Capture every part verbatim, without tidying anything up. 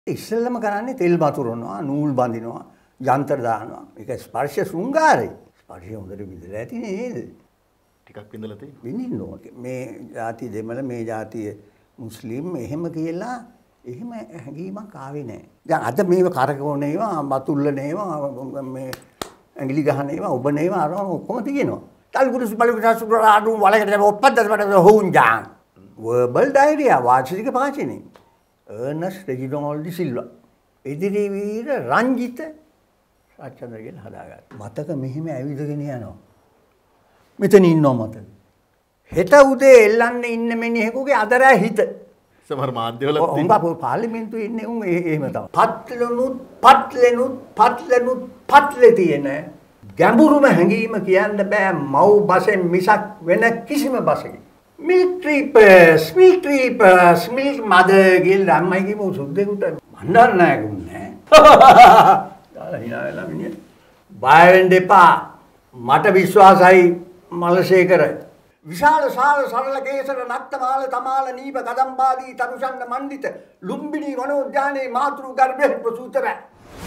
ඉස්සෙල්ලම කරන්නේ තෙල් වතුරනවා, නූල් බඳිනවා, යන්ත්‍ර දානවා. මේක ස්පර්ශ ශෘංගාරයි. ස්පර්ශය හොඳට විඳලා ඇති නේද? ටිකක් විඳලා තියෙනවා. විඳින්න ඕනේ. මේ ಜಾති දෙමළ මේ ಜಾතිය මුස්ලිම් එහෙම කියලා එහෙම හැඟීමක් ආවේ නැහැ. දැන් අද මේව කරකවන ඒවා, බතුල්ලන ඒවා, මේ ඇඟිලි ගහන ඒවා, ඔබ නේවා අරම ඔක්කොම තියෙනවා. තල්ගුරුස් බලුගුරුස් ආඩු වලකට ඔප්පද්දට බඩ හොුන්ජාන්. verbal diarrhea වාචික පාචනේ. Ernest Reginald Silva. ඉදිරි වීර රංජිත සච්චන්ද්‍ර කියලා හදාගත්තා. මතක මෙහෙම ඇවිදගෙන යනවා. මෙතන ඉන්නවා මතක. හෙට උදේ එල්ලන්න ඉන්න මිනිහෙකුගේ අදරෑ හිත. සමහර මාධ්‍යවල උඹ පාර්ලිමේන්තුවේ ඉන්නේ උන් එහෙම තමයි. පත්ලනුත් පත්ලනුත් පත්ලනුත් පත්ලේ තියෙන ගැඹුරුම හැඟීම කියන්න බෑ මව් බසෙන් මිසක් වෙන කිසිම බසකින්. Milk Reapers, Milk Reapers, Milk Mother කියලා අම්මයි කියමු සුද්දෙකුට මණ්ඩල් නැහැ. දාලා hina වෙලා මිනිහ. බය වෙන්න එපා. මට විශ්වාසයි මලසේකර. විශාල සාල සරල කේසර නක්තමාල තමාල නීප කදම්බාදී තරුෂන්න මණ්ඩිත ලුම්බිනි වනෝද්‍යානයේ මාතෘ ගර්භයෙන් ප්‍රසූත වේ.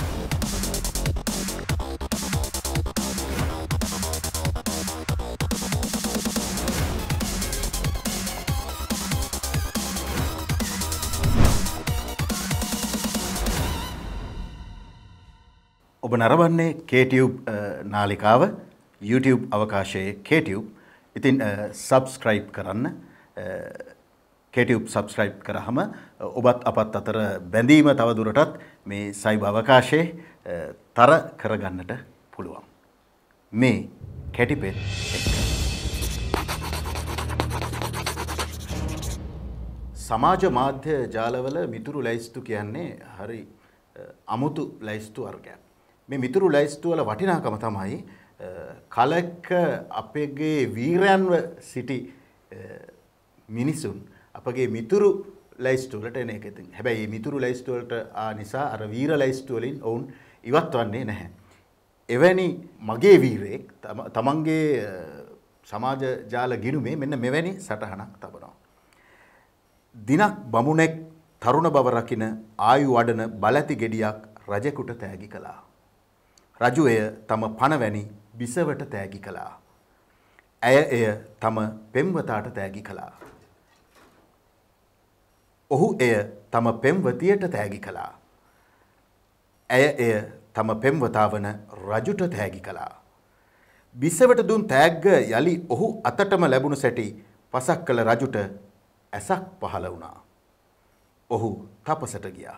ඔබ නරඹන්නේ KTube නාලිකාව YouTube අවකාශයේ KTube. ඉතින් subscribe කරන්න. KTube subscribe කරාම ඔබත් අපත් අතර බැඳීම තව දුරටත් මේ සයිබර් අවකාශයේ තර කරගන්නට පුළුවන්. මේ කැටිපෙත් එක්ක. සමාජ මාධ්‍ය ජාලවල මිතුරු ලැයිස්තු කියන්නේ හරි අමුතු ලැයිස්තු වර්ගයක්. මේ මිතුරු ලැයිස්තු වල වටිනාකම තමයි කලක අපගේ වීරයන්ව සිටි මිනිසුන් අපගේ මිතුරු ලැයිස්තු වලට එන එක. ඉතින් හැබැයි මේ මිතුරු ලැයිස්තු වලට ආ නිසා අර වීර ලැයිස්තු වලින් ඔවුන් ඉවත් වන්නේ නැහැ. එවැනි මගේ වීරයෙක් තමන්ගේ සමාජ ජාල ගිණුමේ මෙන්න මෙවැනි සටහනක් තබනවා. දිනක් බමුණෙක් තරුණ බව රකින ආයු වඩන බලැති ගෙඩියක් රජෙකුට තෑගි කළා. රජු එය තම පණවැනි බිසවට තෑගි කළා. ඇය එය තම පෙම්වතාට තෑගි කළා. ඔහු එය තම පෙම්වතියට තෑගි කළා. ඇය එය තම පෙම්වතා වන රජුට තෑගි කළා. බිසවට දුන් තෑග්ග යලි ඔහු අතටම ලැබුණු සැටි පසක් කළ රජුට ඇසක් පහළ වුණා. ඔහු තපසට ගියා.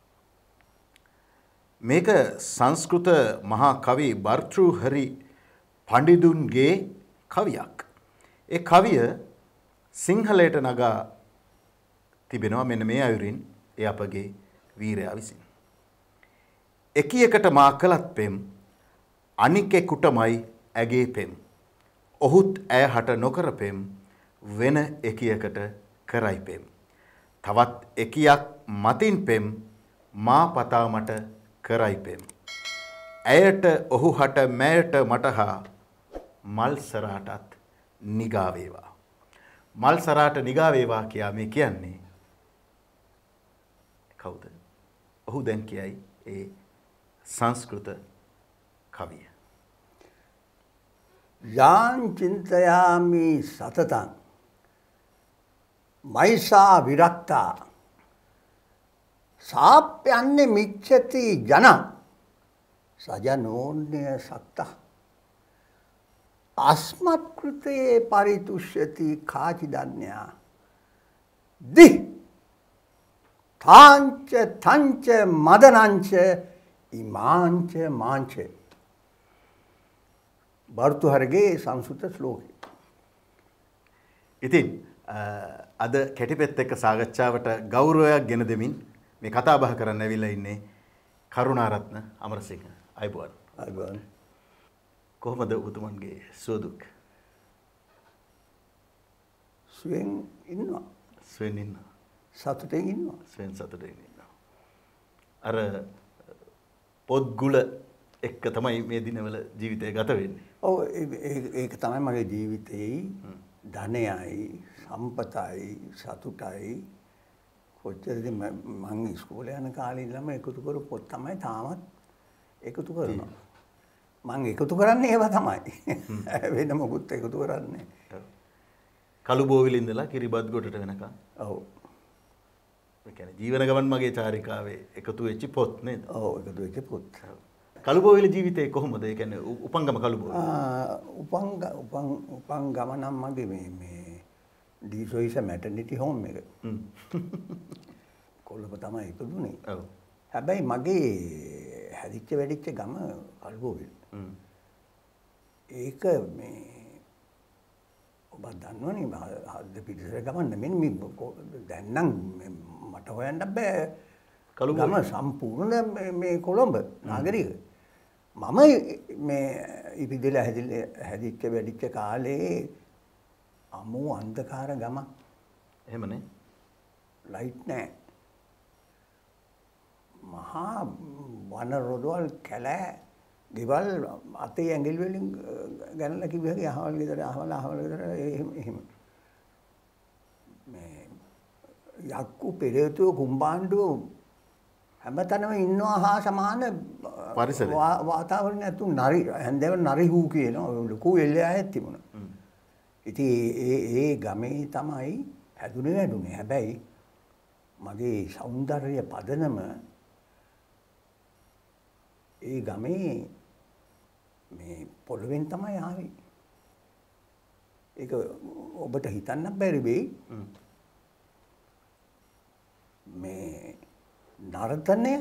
මේක සංස්කෘත මහා කවි භර්තෘහරි පඬිදුන්ගේ කවියක්. ඒ කවිය සිංහලයට නගා තිබෙනවා මෙන්න මේ අයුරින් ඒ අපගේ වීරයා විසින්. එකියකට මා කළත් පෙම් අනිකෙකුටමයි ඇගේ පෙම්. ඔහුත් ඇය හට නොකර පෙම් වෙන එකියකට කරයි පෙම්. තවත් එකියක් මතින් පෙම් මා පතා මට කරයි පෙම්. ඇයට ඔහු හට මෑයට මටහා මල් සරාටත් නිගා වේවා. මල් සරාට නිගා වේවා කියා මේ කියන්නේ කවුද? ඔහු දැන් කියයි ඒ සංස්කෘත කවිය. යාන් චින්තයාමි සතතං මයිසා විරක්තා සාප්‍යන්නේ මිච්ඡති ජන සජනෝන්‍ය සත්ත අස්මත් කෘතේ පරිතුෂ්‍යති කාචිදන්‍යා දි තාංච තංච මදනංච ඉමාංච මාංච. භර්තෘහරිගේ සංස්කෘත ශ්ලෝකය. ඉතින් අද කැටිපෙත් එක්ක සාකච්ඡාවට ගෞරවයක් ගෙන දෙමින් මේ කතා බහ කරන්න ඇවිල්ලා ඉන්නේ කරුණාරත්න අමරසිංහ. අයබෝන්. අයබෝන්. කොහොමද උතුමන්ගේ සුවදුක්? සුවෙන් ඉන්නවා. සුවෙන් ඉන්නවා. සතුටෙන් ඉන්නවා. සුවෙන් සතුටෙන් ඉන්නවා. අර පොත්ගුල එක්ක තමයි මේ දිනවල ජීවිතය ගත වෙන්නේ. ඔව් ඒක තමයි මගේ ජීවිතේ ධනයයි සම්පතයි සතුටයි කොච්චරද මම ඉස්කෝලේ යන කාලේ ඉඳලම එකතු කරපු පොත් තමයි තාමත් එකතු කරනවා. මම එකතු කරන්නේ ඒවා තමයි. වෙන මොකුත් එකතු කරන්නේ. කළු බෝවිල ඉඳලා කිරිබත් ගොඩට වෙනකන්. ඔව්. ඒ කියන්නේ ජීවන ගමන් මගේ චාරිකාවේ එකතු වෙච්ච පොත් නේද? ඔව් එකතු වෙච්ච පොත්. කළු බෝවිල ජීවිතේ කොහොමද? ඒ කියන්නේ උපංගම කළු බෝවිල. ආ උපංග උපං උපංගම නම් මගේ මේ මේ ඩීසොයිස මැටර්නිටි හෝම් එක. හ්ම්. කොළඹ තමයි ඉපදුනේ. ඔව්. හැබැයි මගේ හැදිච්ච වැඩිච්ච ගම කළු බෝවිල. හ්ම්. ඒක මේ ඔබ දන්නවනේ හද පිටිසර ගමන් නෙමෙයි මේ දැන් නම් මට හොයන්න බෑ කළු ගම සම්පූර්ණ මේ කොළඹ නාගරික මම මේ ඉපිදලා හැදිලා හැදිච්ච වැඩිච්ච කාලේ අමු අන්ධකාර ගමක් එහෙමනේ ලයිට් නැහැ මහා වන රොදවල් කැලෑ ගෙවල් අතේ ඇඟිලි වලින් ගණනලා කිව්වහගේ අහවල් ගෙදර අහවල් අහවල් ගෙදර එහෙම එහෙම මේ යක්කු පෙරේතෝ කුම්බාණ්ඩෝ හැමතැනම ඉන්නවා හා සමාන පරිසරය වාතාවරණය ඇතු නරි හැන්දෑව නරි හූ කියනවා ලොකු එල්ලෑයක් තිබුණා. ඉතින් ඒ ඒ ගමේ තමයි හැදුනේ වැඩුනේ. හැබැයි මගේ సౌందර්ය පදනම ඒ ගමේ මේ පොළවෙන් තමයි ආවේ. ඒක ඔබට හිතන්න බැරි වෙයි. මේ නර්තනය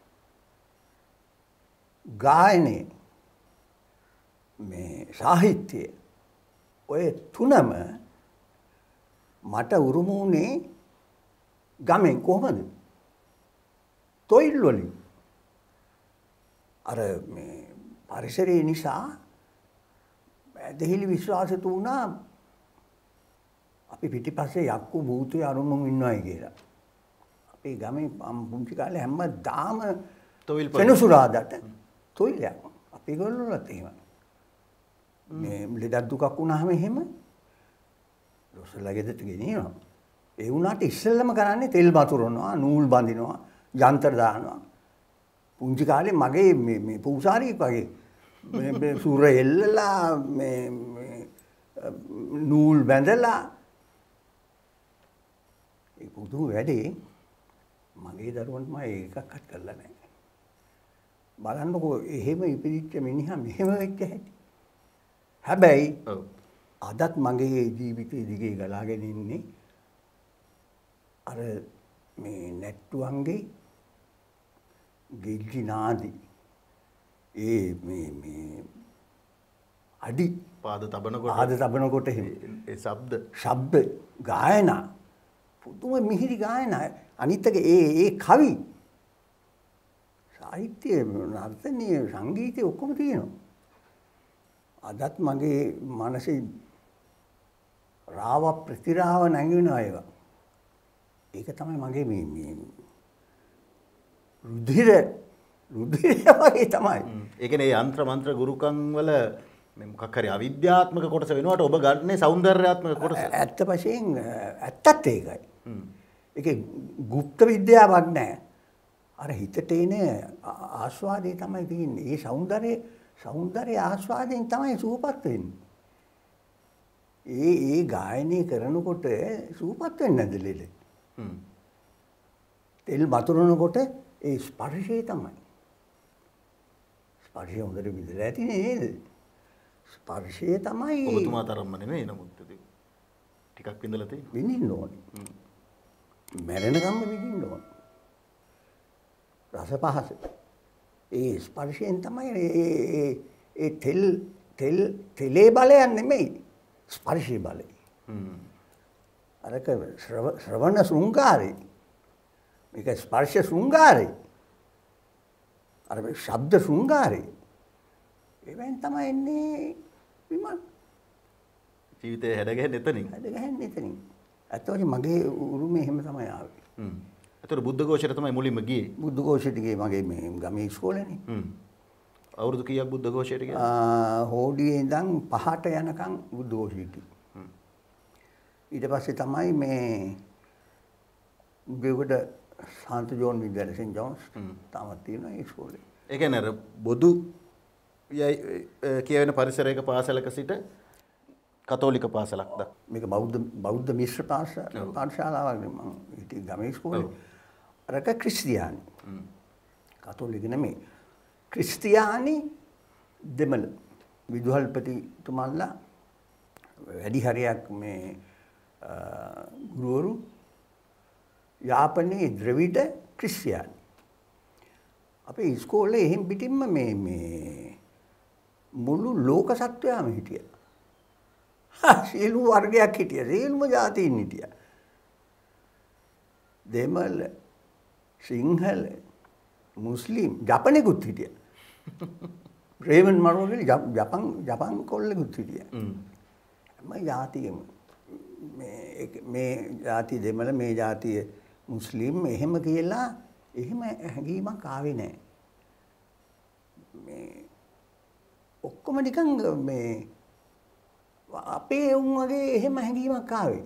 ගායනය මේ සාහිත්‍යය ඔය තුනම මට උරුම වුණේ ගමෙන් කොහොමද? තොইল වලින්. අර මේ පරිසරය නිසා ඇදහිලි විශ්වාසතු වුණා අපි පිටිපස්සේ යක්කු භූතය අරුමුන් ඉන්නවයි කියලා. අපේ ගමේ පුංචි කාලේ හැමදාම තොইল සෙනසුරාදාට තොইলයක්. අපි ගොල්ලොත් එහෙම. මේ ලෙඩක් දුකක් වුණාම එහෙම දොස්තරලා ගෙදරට ගෙනියනවා. ඒ වුණාට ඉස්සෙල්ලම කරන්නේ තෙල් වතුරනවා, නූල් බඳිනවා, යන්ත්‍ර දානවා. පුංචි කාලේ මගේ මේ මේ පූසාරියෙක් වගේ මේ සූර එල්ලලා මේ නූල් බැඳලා ඒ පුදු වැඩේ මගේ දරුවන්ට මම ඒකක්වත් කරලා නැහැ. බලන්නකෝ එහෙම ඉපදිච්ච මිනිහා මෙහෙම වෙච්ච හැටි. හැබැයි අදත් මගේ ජීවිතේ දිගේ ගලාගෙන ඉන්නේ අර මේ නැට්ටුවන්ගේ ගෙල්ලි නාදි ඒ මේ මේ අඩි පාද තබනකොට පාද තබනකොට එහෙම ඒ ශබ්ද ශබ්ද ගායනා පුදුම මිහිරි ගායනා අනිත් එක ඒ ඒ කවි සාහිත්‍ය නර්තනීය සංගීතය ඔක්කොම තියෙනවා. අදත් මගේ මනසේ රාව ප්‍රතිරාව නැගිනවා ඒවා. ඒක තමයි මගේ මේ මේ රුධිර රුධිරය වගේ තමයි. ඒ කියන්නේ යంత్ర මන්ත්‍ර ගුරුකම් වල මේ මොකක් හරි අවිද්‍යාත්මක කොටස වෙනවට ඔබ ගන්නේ సౌందర్యාත්මක කොටස. ඇත්ත වශයෙන් ඇත්තත් ඒකයි. ඒකේ গুপ্ত විද්‍යාවක් නැහැ. අර හිතට එන ආස්වාදේ තමයි තියෙන්නේ. ඒ సౌందර්ය సౌందර්ය ආස්වාදයෙන් තමයි සූපත් වෙන්නේ. ඒ ඒ ගායනය කරනකොට සූපත් වෙන්නේ නැද්ද ලෙඩ? හ්ම්. තෙල් වතුරනකොට ඒ ස්පර්ශය තමයි. ස්පර්ශය හොඳට විඳලා ඇති නේද? ස්පර්ශය තමයි ඔබතුමා තරම්ම නෙමෙයි නමුත් ටිකක් විඳලා තියෙනවා. විඳින්න ඕනේ. මැරෙනකම්ම විඳින්න ඕනේ. රස පහස. ඒ ස්පර්ශයෙන් තමයි ඒ ඒ තෙල් තෙල් තෙලේ බලයක් නෙමෙයි ස්පර්ශයේ බලය. හ්ම්. අරක ශ්‍රවණ ශෘංගාරේ. මේක ස්පර්ශ ශෘංගාරේ. අර ශබ්ද ශෘංගාරේ. ඒවෙන් තමයි එන්නේ විමල්. ජීවිතේ හැඩගැහෙන්නේ එතනින්. හැඩගැහෙන්නේ එතනින්. අතෝරි මගේ උරුමේ එහෙම තමයි ආවේ. හ්ම්. අතෝර බුද්ධ ഘോഷයට තමයි මුලින්ම ගියේ. බුද්ධ ഘോഷයට ගියේ මගේ මේ ගමේ ඉස්කෝලේනේ. හ්ම්. අවුරුදු කීයක් බුද්ධ ഘോഷයට ගියාද? ආ හෝඩියේ ඉඳන් පහට යනකම් බුද්ධ ഘോഷයට. හ්ම්. ඊට පස්සේ තමයි මේ උගේකට සාන්ත ජෝන් විද්‍යාලය සෙන්ට් ජෝන්ස් තාමත් තියෙනවා ඒ ඉස්කෝලේ. ඒ කියන්නේ අර බොදු කියවෙන පරිසරයක පාසලක සිට කතෝලික පාසලක් ද මේක බෞද්ධ බෞද්ධ මිශ්‍ර පාඨශාලාවක් නේ මම හිටියේ ගමේ ඉස්කෝලේ. අරක ක්‍රිස්තියානි. කතෝලික නෙමෙයි. ක්‍රිස්තියානි දෙමළ විදුහල්පතිතුමන්ලා වැඩි හරියක් මේ ගුරුවරු යාපනයේ ද්‍රවිඩ ක්‍රිස්තියානි. අපේ ඉස්කෝලේ එහෙම් පිටින්ම මේ මේ මුළු ලෝක සත්වයාම හිටියා. හා සියලු වර්ගයක් හිටියා. සියලුම ජාතීන් හිටියා. දෙමළ, සිංහල, මුස්ලිම්, ජපනෙකුත් හිටියා. රේමන් මරුවගේ ජපන් ජපන් කොල්ලෙකුත් හිටියා. හැම ජාතියෙම මේ මේ ජාති දෙමළ මේ ජාතිය මුස්ලිම් එහෙම කියලා එහෙම හැඟීමක් ආවේ නැහැ. මේ ඔක්කොම නිකන් මේ අපේ උන් වගේ එහෙම හැඟීමක් ආවේ.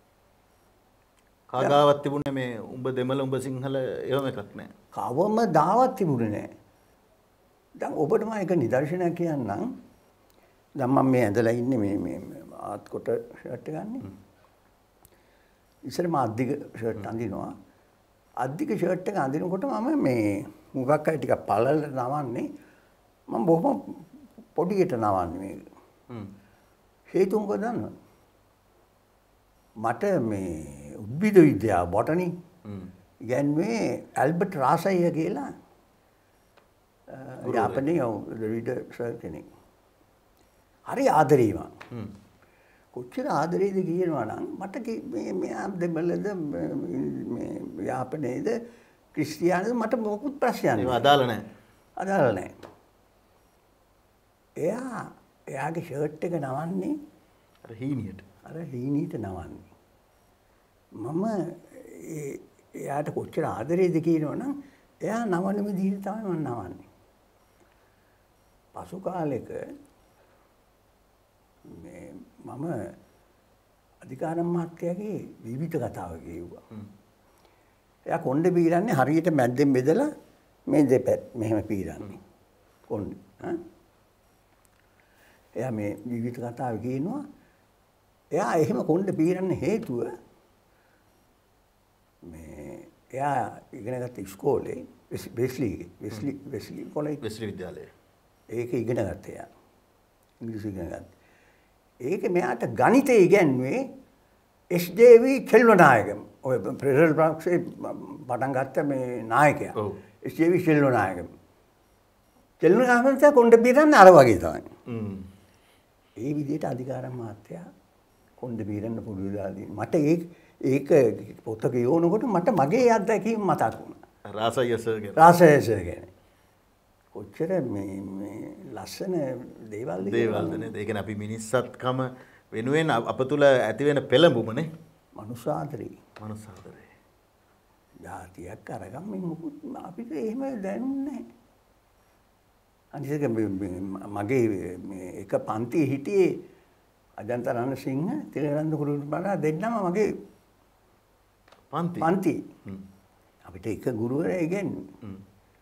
කාගාවත් තිබුණේ මේ උඹ දෙමළ උඹ සිංහල එහෙම එකක් නැහැ. කවම දාවත් තිබුණේ නැහැ. දැන් ඔබට මම එක නිදර්ශනයක් කියන්නම්. දැන් මම මේ ඇඳලා ඉන්නේ මේ මේ ආත් කොට ෂර්ට් එක ගන්නේ. ඉස්සර මම අද්දික ෂර්ට් අඳිනවා. අද්දික ෂර්ට් එක අඳිනකොට මම මේ මුගක් අය ටිකක් පළලට නවන්නේ. මම බොහොම පොඩියට නවන්නේ මේක. හ්ම්. හේතුව මොකද දන්නවද? මට මේ උද්භිද විද්‍යාව බොටනි ඉගෙනුවේ ඇල්බර්ට් රාසයිය කියලා යාපනයේ ද්‍රවිඩ සර් කෙනෙක්. හරි ආදරේ මම. හ්ම්. කොච්චර ආදරේද කියනවා නම් මට මේ මෙයා දෙමළද මේ යාපනයේද ක්‍රිස්තියානිද මට මොකුත් ප්‍රශ්නයක් නෑ. අදාළ නෑ. අදාළ නෑ. එයා එයාගේ ෂර්ට් එක නවන්නේ අර හීනියට. අර හීනියට නවන්නේ. මම එයාට කොච්චර ආදරේද කියනවා නම් එයා නවන විදිහට තමයි මම නවන්නේ. පසු කාලෙක මේ මම අධිකාරම් මහත්තයාගේ විවිධ කතාව කිව්වා. එයා කොණ්ඩේ පීරන්නේ හරියට මැද්දෙන් බෙදලා මේ දෙපැත් මෙහෙම පීරන්නේ. කොණ්ඩේ. ඈ එයා මේ විවිධ කතාව කියනවා. එයා එහෙම කොණ්ඩේ පීරන්න හේතුව මේ එයා ඉගෙන ගත්ත ඉස්කෝලේ Wesley Wesley Wesley college Wesley විද්‍යාලය. ඒක ඉගෙන ගත්තා එයා. ඉංග්‍රීසි ඉගෙන ගත්තා. ඒක මෙයාට ගණිතය ඉගෙනුවේ එස් ජේ වී චෙල්වනායක. ඔය ප්‍රෙසිඩන්ට් ප්‍රාක්ෂේ පටන් ගත්ත මේ නායකයා. ඔව්. එස් ජේ වී චෙල්වනායක. චෙල්වනායක කොණ්ඩේ පීරන්නේ අර වගේ තමයි. හ්ම්. ඒ විදිහට අධිකාරම් මහත්තයා කොණ්ඩේ පීරන්න පුළුවන් දාදී. මට ඒක ඒක පොත කියවනකොට මට මගේ අත්දැකීම් මතක් වුණා. රාසය සර් ගැන. රාසය සර් ගැන. කොච්චර මේ මේ ලස්සන දේවල් දේවල්ද නේද? ඒ කියන්නේ අපි මිනිස්සත්කම වෙනුවෙන් අප තුල ඇති වෙන පෙළඹුමනේ. මනුසාදරේ. මනුසාදරේ. ජාතියක් අරගම් මේ මොකුත් අපිට එහෙම දැනුන්නේ නැහැ. අනිත් මගේ මේ එක පන්තියේ හිටියේ අජන්ත රණසිංහ තිලරන්ද කුරුළු බණ්ඩාර දෙන්නම මගේ පන්ති. පන්ති. අපිට එක ගුරුවරයෙක් ඉගෙනුවේ.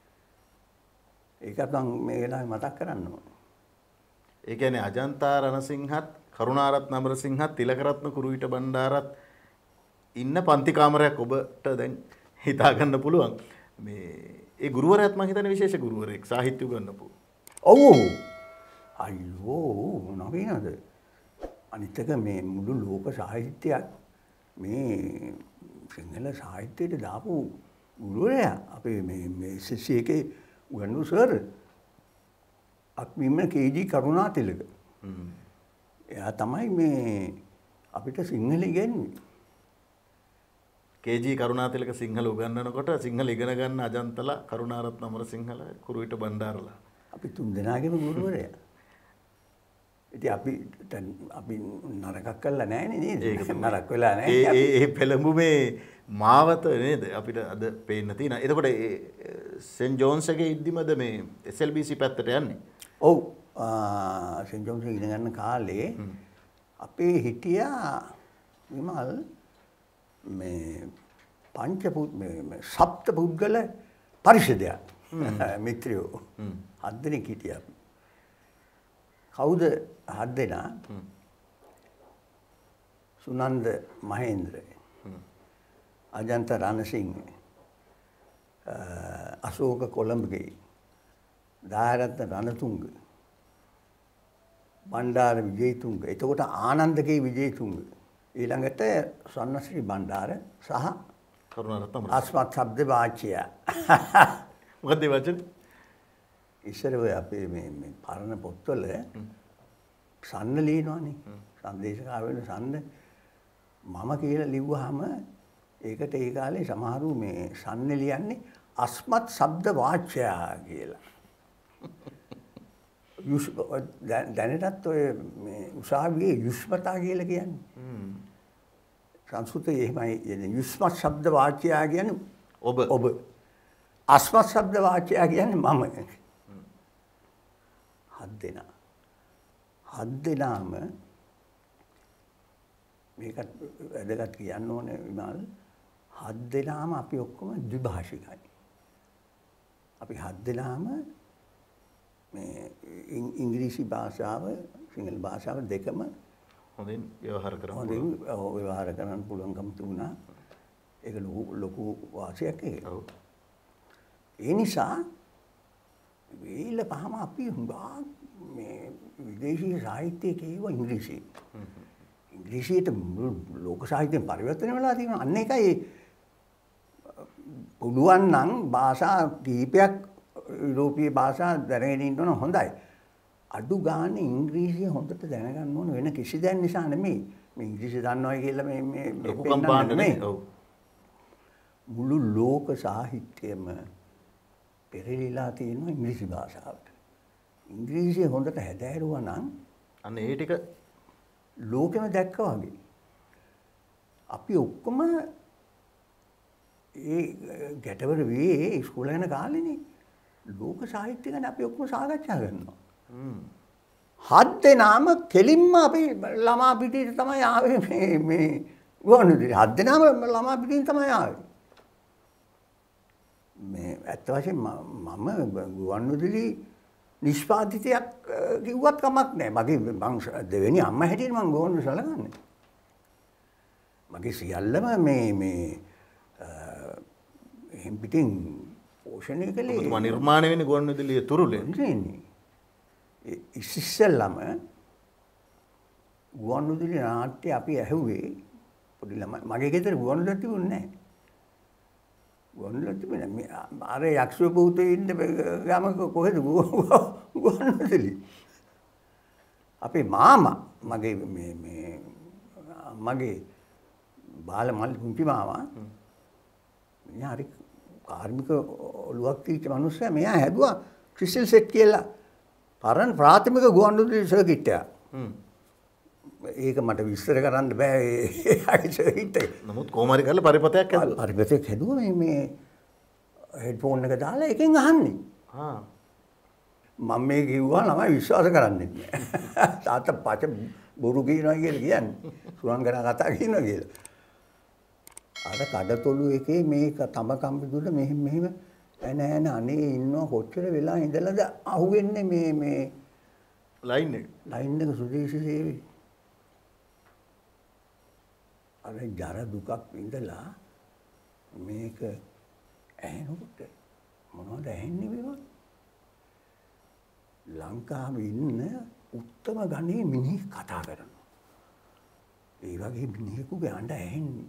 ඒකත් මම මේ වෙලාවේ මතක් කරන්න ඕනේ. ඒ කියන්නේ අජන්තා රණසිංහත් කරුණාරත්න අමරසිංහත් තිලකරත්න කුරුවිට බණ්ඩාරත් ඉන්න පන්ති කාමරයක් ඔබට දැන් හිතා ගන්න පුළුවන්. මේ ඒ ගුරුවරයාත් මම හිතන්නේ විශේෂ ගුරුවරයෙක් සාහිත්‍ය උගන්වපු. ඔව්. අයියෝ නවීනද? අනිත් එක මේ මුළු ලෝක සාහිත්‍යයක් මේ සිංහල සාහිත්‍යයට දාපු ගුරුවරයා අපේ මේ මේ ශිෂ්‍යයෙක්ගේ උගන්වපු සර් අක්මිම කේජී කරුණාතිලක. එයා තමයි මේ අපිට සිංහල ඉගෙනුවේ. කේජී කරුණාතිලක සිංහල උගන්වනකොට සිංහල ඉගෙන ගන්න අජන්තලා කරුණාරත්න අමරසිංහල කුරුවිට බණ්ඩාරලා. අපි තුන් දෙනාගේම ගුරුවරයා. ඉතින් අපි අපි නරකක් කළා නැහැ නේද? නරක වෙලා නැහැ. ඒ ඒ පෙළඹුමේ මාවත නේද අපිට අද පේන්න තියෙනවා. එතකොට සෙන්ට් ජෝන්ස් එකේ ඉද්දිමද මේ එස් එල් බී සී පැත්තට යන්නේ? ඔව්. සෙන්ට් ජෝන්ස් ඉගෙන ගන්න කාලේ අපේ හිටියා විමල් මේ පංච සප්ත පුද්ගල පරිෂදයක් මිත්‍රයෝ හත් දෙනෙක් හිටියා. කවුද හත් දෙනා? සුනන්ද මහේන්ද්‍ර, අජන්ත රණසිංහ, අශෝක කොළඹගේ, දායරත්න රණතුංග, බණ්ඩාර විජේතුංග, එතකොට ආනන්දගේ විජේතුංග, ඊළඟට ස්වර්ණශ්‍රී බණ්ඩාර සහ කරුණාරත්න අස්මත් ශබ්ද වාච්‍ය. මොකක්ද ඒ වචන? ඉස්සර ඔය අපේ මේ මේ පරණ පොත්වල සන්න ලියනවානේ. සංදේශකාවෙන් සන්න මම කියලා ලිව්වහම ඒකට ඒ කාලේ සමහරු මේ සන්න ලියන්නේ අස්මත් ශබ්ද වාච්‍ය කියලා. යුස් දැනටත් ඔය මේ උසාවියේ යුස්මතා කියලා කියන්නේ. සංස්කෘතයේ එහෙමයි යුස්මත් ශබ්ද වාච්‍ය කියන්නේ ඔබ ඔබ. අස්මත් ශබ්ද වාච්‍ය කියන්නේ මම. හත් දෙනා. හත් දෙනාම මේකත් වැදගත් කියන්න ඕනේ විමල්. හත් දෙනාම අපි ඔක්කොම ද්විභාෂිකයි. අපි හත් දෙනාම මේ ඉංග්‍රීසි භාෂාව සිංහල භාෂාව දෙකම හොඳින් ව්‍යවහාර කරන්න හොඳින් ව්‍යවහාර කරන්න පුළුවන්කම තිබුණා. ඒක ලොකු ලොකු වාසියක් ඒක. ඔව්. ඒ නිසා වේල පහම අපි හුඟා මේ විදේශීය සාහිත්‍යයේ කියව ඉංග්‍රීසි. ඉංග්‍රීසියට ලෝක සාහිත්‍යයෙන් පරිවර්තනය වෙලා තියෙනවා. අන්න ඒකයි පුළුවන් නම් භාෂා කීපයක් යුරෝපීය භාෂා දැනගෙන ඉන්න ඕන හොඳයි. අඩු ගානේ ඉංග්‍රීසිය හොඳට දැනගන්න ඕන වෙන කිසි දෙයක් නිසා නෙමෙයි. මේ ඉංග්‍රීසි දන්නවා කියලා මේ මේ ලොකු කම්පාණ්ඩ නෙමෙයි. ඔව්. මුළු ලෝක සාහිත්‍යයම පෙරලිලා තියෙනවා ඉංග්‍රීසි භාෂාවට. ඉංග්‍රීසිය හොඳට හැදෑරුවා නම් අන්න ඒ ටික ලෝකෙම දැක්කා වගේ. අපි ඔක්කොම ඒ ගැටවර වේ ඉස්කෝලේ යන කාලේනේ ලෝක සාහිත්‍ය ගැන අපි ඔක්කොම සාකච්ඡා කරනවා. හත් දෙනාම කෙලින්ම අපි ළමා පිටියට තමයි ආවේ මේ මේ ගුවන්විදුලි. හත් දෙනාම ළමා පිටින් තමයි ආවේ. මේ ඇත්ත වශයෙන්ම මම ගුවන්විදුලි නිෂ්පාදිතයක් කිව්වත් කමක් නැහැ. මගේ මං දෙවෙනි අම්මා හැටියට මං ගුවන්විදුලි සලකන්නේ. මගේ සියල්ලම මේ මේ එහෙම් පිටින් පෝෂණය කළේ. ඔබතුමා නිර්මාණය වෙන්නේ ගුවන්විදුලිය තුරුලේ. නේ. ඉස්සෙල්ලම ගුවන්විදුලි නාට්‍ය අපි ඇහුවේ පොඩි ළමයි. මගේ ගෙදර ගුවන්විදුලියක් තිබුණේ නැහැ. ගුවන්විදුලියක් තිබුණේ නැහැ. අර යක්ෂ භූතේ ඉන්න ගමක කොහෙද ගුවන්විදුලි? අපේ මාමා මගේ මේ මේ මගේ බාල මල් පුංචි මාමා මෙයා හරි කාර්මික ඔලුවක් තියච්ච මිනිස්සයා මෙයා හැදුවා ක්‍රිස්ටල් සෙට් කියලා පරණ ප්‍රාථමික ගුවන්විදුලි සර්කිට් එක. ඒක මට විස්තර කරන්න බෑ ඒ සර්කිට් එක. නමුත් කොහොම හරි කරලා පරිපතයක් හැදුවා. පරිපතයක් හැදුවා මේ මේ හෙඩ්ෆෝන් එක දාලා එකෙන් අහන්නේ. ආ. මම මේ කිව්වා ළමයි විශ්වාස කරන්නේ නැහැ. තාත්තා පච බොරු කියනවා කියලා කියන්නේ. සුරංගනා කතා කියනවා කියලා. අර කඩතොළු එකේ මේක තම කම්පියුටර් මෙහෙම මෙහෙම එන එන අනේ ඉන්නවා කොච්චර වෙලා ඉඳලාද අහුවෙන්නේ මේ මේ ලයින් එක. ලයින් එක සුදේශී සේවයේ. අර ජර දුකක් ඉඳලා මේක ඇහෙනකොට මොනවද ඇහෙන්නේ මේවා? ලංකාවේ ඉන්න උත්තම ගණේ මිනිහ කතා කරනවා. ඒ වගේ මිනිහෙකුගේ අඬ ඇහෙන්නේ.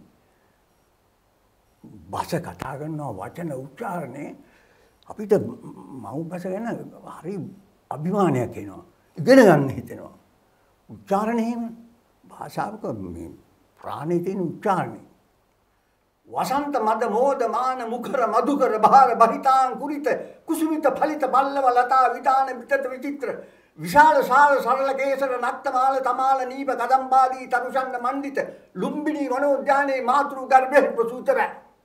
භාෂ කතා කරනවා වචන උච්චාරණය අපිට මව් භාෂ ගැන හරි අභිමානයක් එනවා. ඉගෙන ගන්න හිතෙනවා. උච්චාරණය එහෙම භාෂාවක මේ ප්‍රාණයේ තියෙන උච්චාරණය. වසන්ත මද මෝද මාන මුඛර මధుකර බහාර බහිතාං කුරිත කුසුමිත ඵලිත බල්ලව ලතා විතාන විතත විචිත්‍ර විශාල සාල සරල කේසර නක්තමාල තමාල නීප කදම්බාදී තරුෂන්න මණ්ඩිත ලුම්බිනී වනෝද්‍යානයේ මාතෘ ගර්භයෙන් ප්‍රසූතව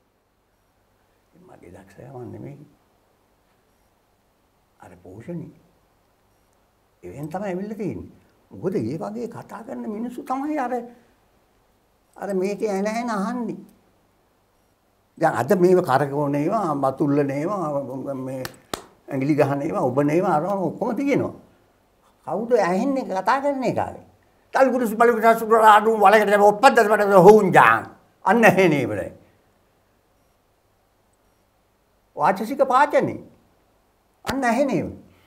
මගේ දක්ෂයම නෙමෙයි අර පෝෂණී එවෙන් තමයි ඇවිල්ලා තියෙන්නේ. මොකද මේ වගේ කතා කරන මිනිස්සු තමයි අර අර මේකේ ඇන ඇන අහන්නේ. දැන් අද මේව කරකවන ඒවා බතුල්ලන ඒවා මේ ඇඟිලි ගහන ඒවා ඔබන ඒවා අරම ඔක්කොම තියෙනවා. කවුද ඇහෙන්නේ කතා කරන එකාගේ? තල්ගුරුස් බලුගුරුස් ආඩු වලකට ඔප්පද්ද බඩ හොුන්ජාන් අන්න ඇහෙනේ ඉවරයි. වාචසික පාචනේ අන්න ඇහෙනේ.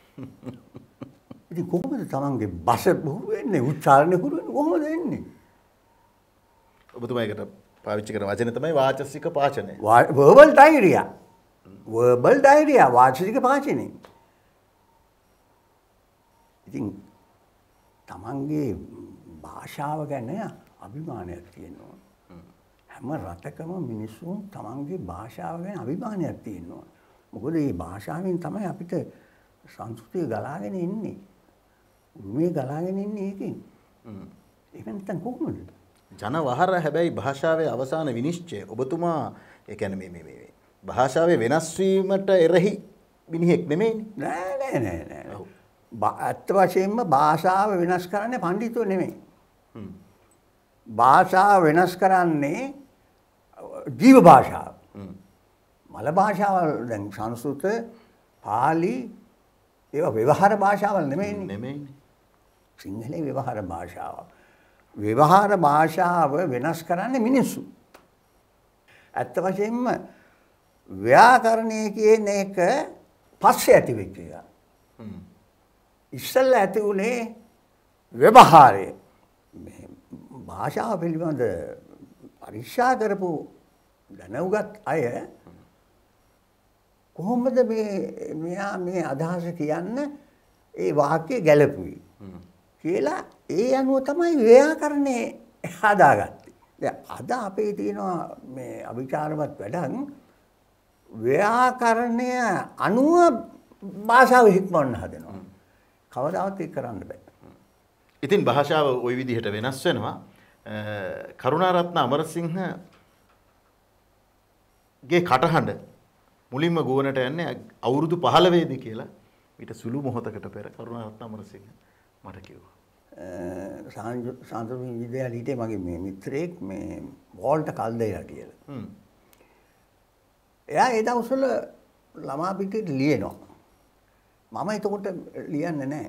ඉතින් කොහොමද තමන්ගේ බස බහුරු වෙන්නේ උච්චාරණය කරු වෙන්නේ කොහොමද වෙන්නේ? ඔබතුමායකට පාවිච්චි කරන වචනේ තමයි වාචසික පාචනය. verbal diarrhea. verbal diarrhea වාචසික පාචනේ. ඉතින් තමන්ගේ භාෂාව ගැන අභිමානයක් තියෙනවා. හැම රටකම මිනිස්සුන් තමන්ගේ භාෂාව ගැන අභිමානයක් තියෙනවා. මොකද මේ භාෂාවෙන් තමයි අපිට සංස්කෘතිය ගලාගෙන ඉන්නේ. උරුමය ගලාගෙන ඉන්නේ ඒකෙන්. ඒක නැත්තම් කොහොමද? ජනවහර හැබැයි භාෂාවේ අවසාන විනිශ්චය ඔබතුමා ඒ කියන්නේ මේ මේ මේ භාෂාවේ වෙනස් වීමට එරෙහි මිනිහෙක් නෙමෙයිනේ. නෑ නෑ නෑ නෑ. ඇත්ත වශයෙන්ම භාෂාව වෙනස් කරන්නේ පඬිතුෝ නෙමෙයි. භාෂාව වෙනස් කරන්නේ ජීව භාෂාව. මල භාෂාවල් දැන් සංස්කෘත, පාලි ඒවා ව්‍යවහාර භාෂාවල් නෙමෙයිනේ. නෙමෙයිනේ. සිංහලේ ව්‍යවහාර භාෂාව. ව්‍යවහාර භාෂාව වෙනස් කරන්නේ මිනිස්සු. ඇත්ත වශයෙන්ම ව්‍යාකරණය කියන එක පස්සේ ඇති වෙච්ච එක. ඉස්සෙල්ලා ඇති උනේ ව්‍යවහාරය. මේ භාෂාව පිළිබඳ පරීක්ෂා කරපු දැනුගත් අය කොහොමද මේ මෙයා මේ අදහස කියන්න ඒ වාක්‍ය ගැලපුවේ කියලා ඒ අනුව තමයි ව්‍යාකරණය හදාගත්තේ. දැන් අද අපේ තියෙනවා මේ අවිචාරවත් වැඩක් ව්‍යාකරණය අනුව භාෂාව හික්මවන්න හදනවා. කවදාවත් ඒක කරන්න බෑ. ඉතින් භාෂාව ওই විදිහට වෙනස් වෙනවා. කරුණාරත්න අමරසිංහ ගේ කටහඬ මුලින්ම ගුවනට යන්නේ අවුරුදු පහළොවේදී කියලා ඊට සුළු මොහොතකට පෙර කරුණාරත්න අමරසිංහ මට කිව්වා. සාන්ද්‍ර විද්‍යාලයේ හිටියේ මගේ මේ මිත්‍රයෙක් මේ වෝල්ට කල්දේලා කියලා. හ්ම්. එයා ඒ දවස්වල ළමා පිටියට ලියනවා. මම එතකොට ලියන්නේ නැහැ.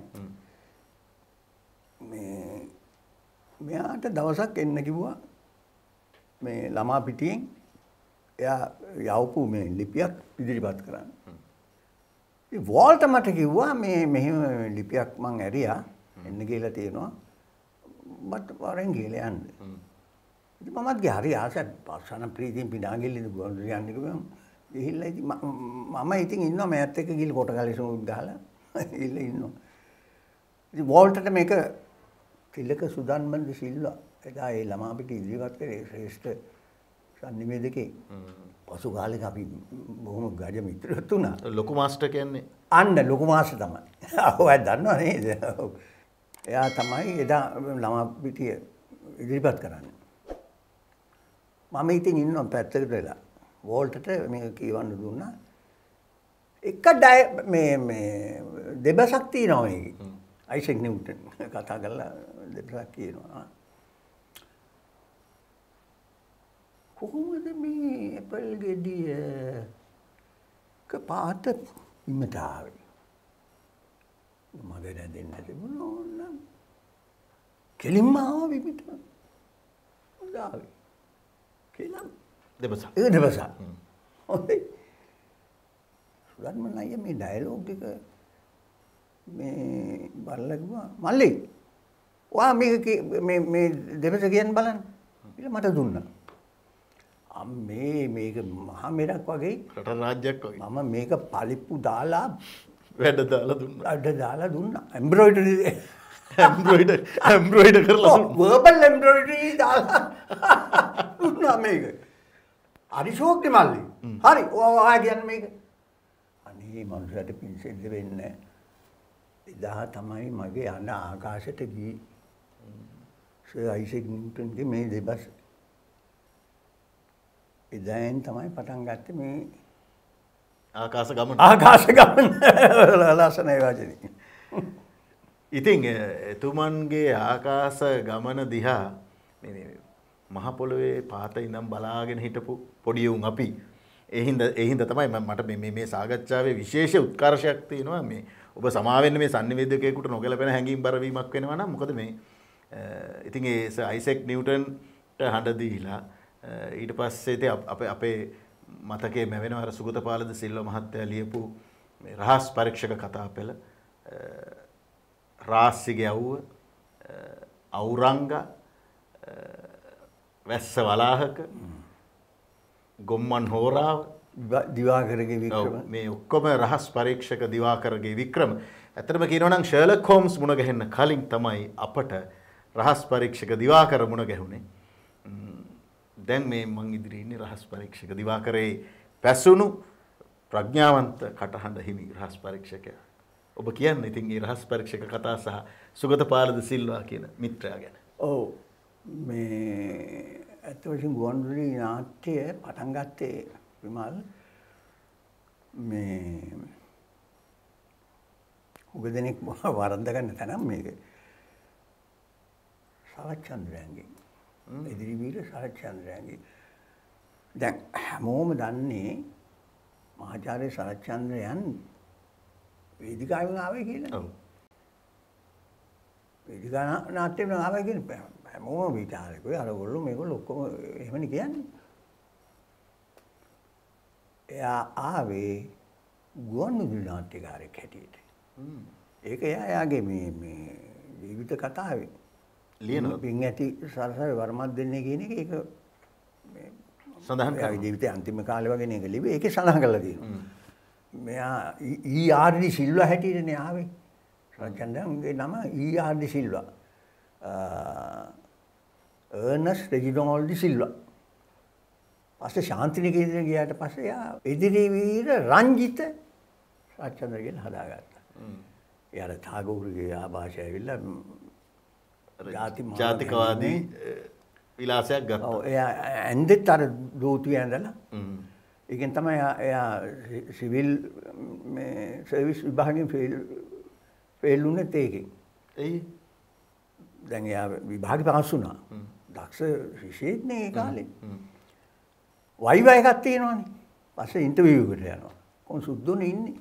මේ මෙයාට දවසක් එන්න කිව්වා මේ ළමා පිටියෙන් එයා යවපු මේ ලිපියක් ඉදිරිපත් කරන්න. ඉතින් වෝල්ට මට කිව්වා මේ මෙහෙම ලිපියක් මං ඇරියා එන්න කියලා තියෙනවා. මට වරෙන් ගිහලා යන්න. ඉතින් මමත් ගියා හරි ආසයි පස්සන ප්‍රීතියෙන් පිටාගිල්ලේ ගොඩ යන්න කිව්වම ගිහිල්ලා ඉතින් මම ඉතින් ඉන්නවා මෑත් එක්ක ගිහලා කොට ගාලේ ගහලා ඉල්ල ඉන්නවා. ඉතින් වෝල්ටට මේක තිලක සුදන්මන්ද සිල්වා එදා ඒ ළමා පිට ඉදිරිපත් කරේ ශ්‍රේෂ්ඨ සංනිවේදකේ. පසු කාලෙක අපි බොහොම ගජ මිත්‍රයොත් වුණා. ලොකු මාස්ටර් කියන්නේ අන්න ලොකු මාස්ටර් තමයි. ඔය දන්නව නේද? එයා තමයි එදා ළමා පිටිය ඉදිරිපත් කරන්නේ. මම ඉතින් ඉන්නවා පැත්තකට වෙලා. වෝල්ටට මේක කියවන්න දුන්නා. එක මේ මේ දෙබසක් තියෙනවා මේකේ. අයිසෙක් නිව්ටන් කතා කරලා දෙබසක් කියනවා. කොහොමද මේ ඇපල් ගෙඩිය කපාට ඉමට ආවේ? මගේ දැන් තිබුණා ඕන. කෙලින්ම ආවා විපිට. හොඳයි. කියලා දෙබසක්. ඒ දෙබසක්. හොඳයි. සුදන්මන් අයියා මේ ඩයලොග් එක මේ බලලා කිව්වා මල්ලි ඔයා මේක මේ මේ දෙබස කියන්න බලන්න කියලා මට දුන්නා. අම්මේ මේක මහා මෙරක් වගේ රට රාජ්‍යයක් වගේ. මම මේක පලිප්පු දාලා වැඩ දාලා දුන්නා. වැඩ දාලා දුන්නා. එම්බ්‍රොයිඩරි එම්බ්‍රොයිඩර් එම්බ්‍රොයිඩර් කරලා දුන්නා. වර්බල් එම්බ්‍රොයිඩරි දාලා දුන්නා මේක. හරි ෂෝක්නේ මල්ලි. හරි ඔයා කියන්නේ මේක. අනේ මනුස්සයට පින්සෙල් දෙන්නේ. එදා තමයි මගේ යන ආකාශයට ගියේ. සර් අයිසෙක් නිව්ටන්ගේ මේ දෙබස්. එදාෙන් තමයි පටන් ගත්තේ මේ ආකාශ ගමන. ආකාශ ගමන ලස්සනයි වචනේ. ඉතින් එතුමන්ගේ ආකාශ ගමන දිහා මේ මහ පොළොවේ පහත ඉඳන් බලාගෙන හිටපු පොඩි උන් අපි. ඒ හින්දා ඒ හින්දා තමයි මට මේ මේ සාකච්ඡාවේ විශේෂ උත්කර්ෂයක් තියෙනවා මේ ඔබ සමාවෙන්න මේ සංනිවේදකයෙකුට නොගැලපෙන හැඟීම් බර වීමක් වෙනවා නම් මොකද මේ ඉතින් ඒ සර් අයිසෙක් නිව්ටන්ට හඬ දීලා ඊට පස්සේ ඉතින් අපේ අපේ මතකයේ මැවෙනවා අර සුගතපාලද සිල්වා මහත්තයා ලියපු මේ රහස් පරීක්ෂක කතා පෙළ රාස්සිගේ අවුව අවුරංග වැස්ස වලාහක ගොම්මන් හෝරාව දිවාකරගේ වික්‍රම මේ ඔක්කොම රහස් පරීක්ෂක දිවාකරගේ වික්‍රම. ඇත්තටම කියනවා නම් ෂර්ලොක් හෝම්ස් මුණ ගැහෙන්න කලින් තමයි අපට රහස් පරීක්ෂක දිවාකර මුණ ගැහුනේ. දැන් මේ මං ඉදිරියේ ඉන්නේ රහස් පරීක්ෂක දිවාකරේ පැසුණු ප්‍රඥාවන්ත කටහඬ හිමි රහස් පරීක්ෂකයා. ඔබ කියන්නේ ඉතින් මේ රහස් පරීක්ෂක කතා සහ සුගතපාලද සිල්වා කියන මිත්‍රයා ගැන. ඔව් මේ ඇත්ත වශයෙන්ම ගුවන්විදුලි නාට්‍ය පටන් ගත්තේ විමල් මේ උගදෙනෙක් වරද්ද ගන්න තැන මේක සරච්චන්ද්‍රයන්ගේ එදිරිවීර සරච්චන්ද්‍රයන්ගේ දැන් හැමෝම දන්නේ මහාචාර්ය සරච්චන්ද්‍රයන් වේදිකාවෙන් ආවේ කියලා. ඔව්. වේදිකා නාට්‍යෙම ආවේ කියලා හැමෝම විචාරකෝ අරගොල්ලෝ මේගොල්ලෝ ඔක්කොම එහෙමනේ කියන්නේ. එයා ආවේ ගුවන්විදුලි නාට්‍යකාරයෙක් හැටියට. ඒක එයා එයාගේ මේ මේ ජීවිත කතාවේ ලියනවා. පින් ඇති සරසවි වර්මත් දෙන්නේ කියන එක ඒක මේ සඳහන් කරනවා. ජීවිතයේ අන්තිම කාලේ වගේ නේක ලිව්වේ. ඒකේ සඳහන් කරලා තියෙනවා. මෙයා ඊ ආර් ඩි සිල්වා හැටියටනේ ආවේ. සරච්චන්ද්‍රන්ගේ නම E R de Silva. Ernest Reginald de Silva. පස්සේ ශාන්තිනිකේතන ගියාට පස්සේ යා එදිරිවීර රංජිත සරච්චන්ද්‍ර කියලා හදාගත්තා. එයාට තාගෝරුගේ ආభాෂය ඇවිල්ලා ජාතිකවාදී විලාසයක් ගත්තා. ඔව් එයා ඇන්දෙත් අර දෝතිය ඇඳලා. ඒකෙන් තමයි එයා සිවිල් මේ සර්විස් විභාගයෙන් ෆේල් ෆේල් වුණේ ඒකෙන්. එයි දැන් එයා විභාගෙ පාස් වුණා. දක්ෂ ශිෂ්‍යෙක් නේ ඒ කාලේ. වයිවා එකක් තියෙනවානේ. පස්සේ ඉන්ටර්විව් එකට යනවා. කොහොම සුද්දුනේ ඉන්නේ.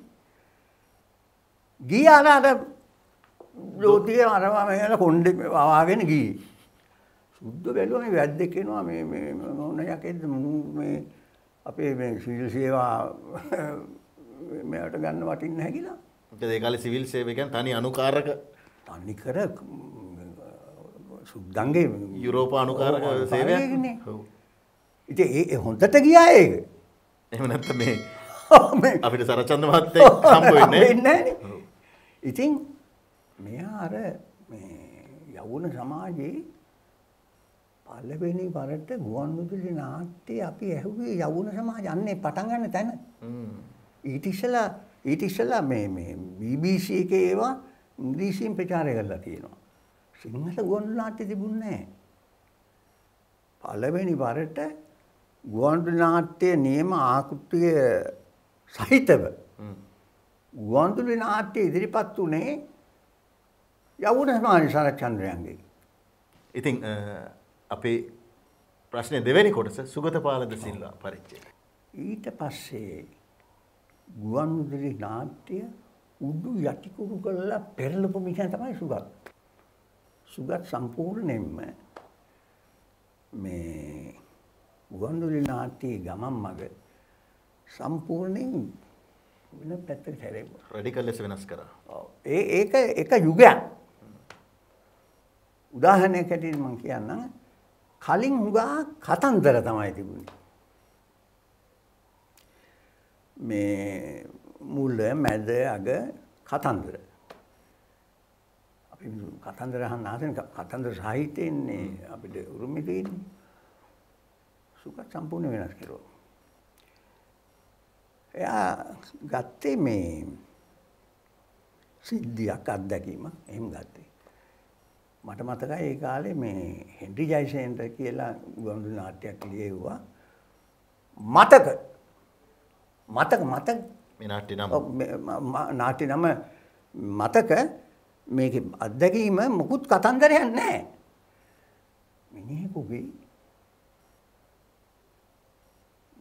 ගියාට දෝතිය අරවා මෙහෙලා කොණ්ඩේ වවාගෙන ගියේ. සුද්ද බැලුවා මේ වැද්දෙක් එනවා මේ මේ මොන යකෙද්ද මේ අපේ මේ සිවිල් සේවා මෙයාට ගන්න වටින්නේ නැහැ කියලා. මොකද ඒ කාලේ සිවිල් සේවකයන් තනි අනුකාරක තනි කර සුද්දන්ගේ යුරෝපා අනුකාරක සේවයක්. ඔව්. ඉතින් ඒ හොඳට ගියා ඒක. එහෙම නැත්නම් මේ අපිට සරච්චන්ද්‍ර මහත්තයා හම්බ වෙන්නේ නැහැ. ඉතින් මෙයා අර මේ යවුන සමාජයේ පළවෙනි වරට ගුවන්විදුලි නාට්‍ය අපි ඇහුවේ යවුන සමාජය අන්නේ පටන් ගන්න තැන. ඊට ඉස්සෙල්ලා ඊට ඉස්සෙල්ලා මේ මේ බී බී සී එකේ ඒවා ඉංග්‍රීසියෙන් ප්‍රචාරය කරලා තියෙනවා. සිංහල ගුවන්විදුලි නාට්‍ය තිබුණේ නැහැ. පළවෙනි වරට ගුවන්විදුලි නාට්‍ය නියම ආකෘතිය සහිතව ගුවන්විදුලි නාට්‍ය ඉදිරිපත් උනේ යවුන සමාජ සරච්චන්ද්‍රයන්ගේ. ඉතින් අපේ ප්‍රශ්නේ දෙවෙනි කොටස සුගතපාලද සිල්වා පරිච්ඡේදය. ඊට පස්සේ ගුවන්විදුලි නාට්‍ය උඩු යටිකුරු කරලා පෙරලපු මිනිහා තමයි සුගත්. සුගත් සම්පූර්ණයෙන්ම මේ ගුවන්විදුලි නාට්‍යයේ ගමන් මඟ සම්පූර්ණයෙන් වෙන පැත්තකට හැරෙව්වා. රැඩිකල් ලෙස වෙනස් කරා. ඔව්. ඒ ඒක එක යුගයක්. උදාහරණයක් ඇටියට මම කියන්නම්. කලින් හුඟා කතන්දර තමයි තිබුණේ. මේ මුල මැද අග කතන්දර. අපි කතන්දර අහන්න ආසෙන් කතන්දර සාහිත්‍යයන්නේ අපිට උරුමෙ තියෙන්නේ. සුගත සම්පූර්ණ වෙනස් කරුවා. එයා ගත්තේ මේ සිද්ධියක් අත්දැකීමක් එහෙම ගත්තේ. මට මතකයි ඒ කාලේ මේ හෙන්රි ජයසේන්ද්‍ර කියලා ගුවන්විදුලි නාට්‍යයක් ලියුවා. මතක මතක මතක මේ නාට්‍ය නම නාට්‍ය නම මතක මේකේ අත්දැකීම මොකුත් කතන්දරයක් නැහැ. මිනිහෙකුගේ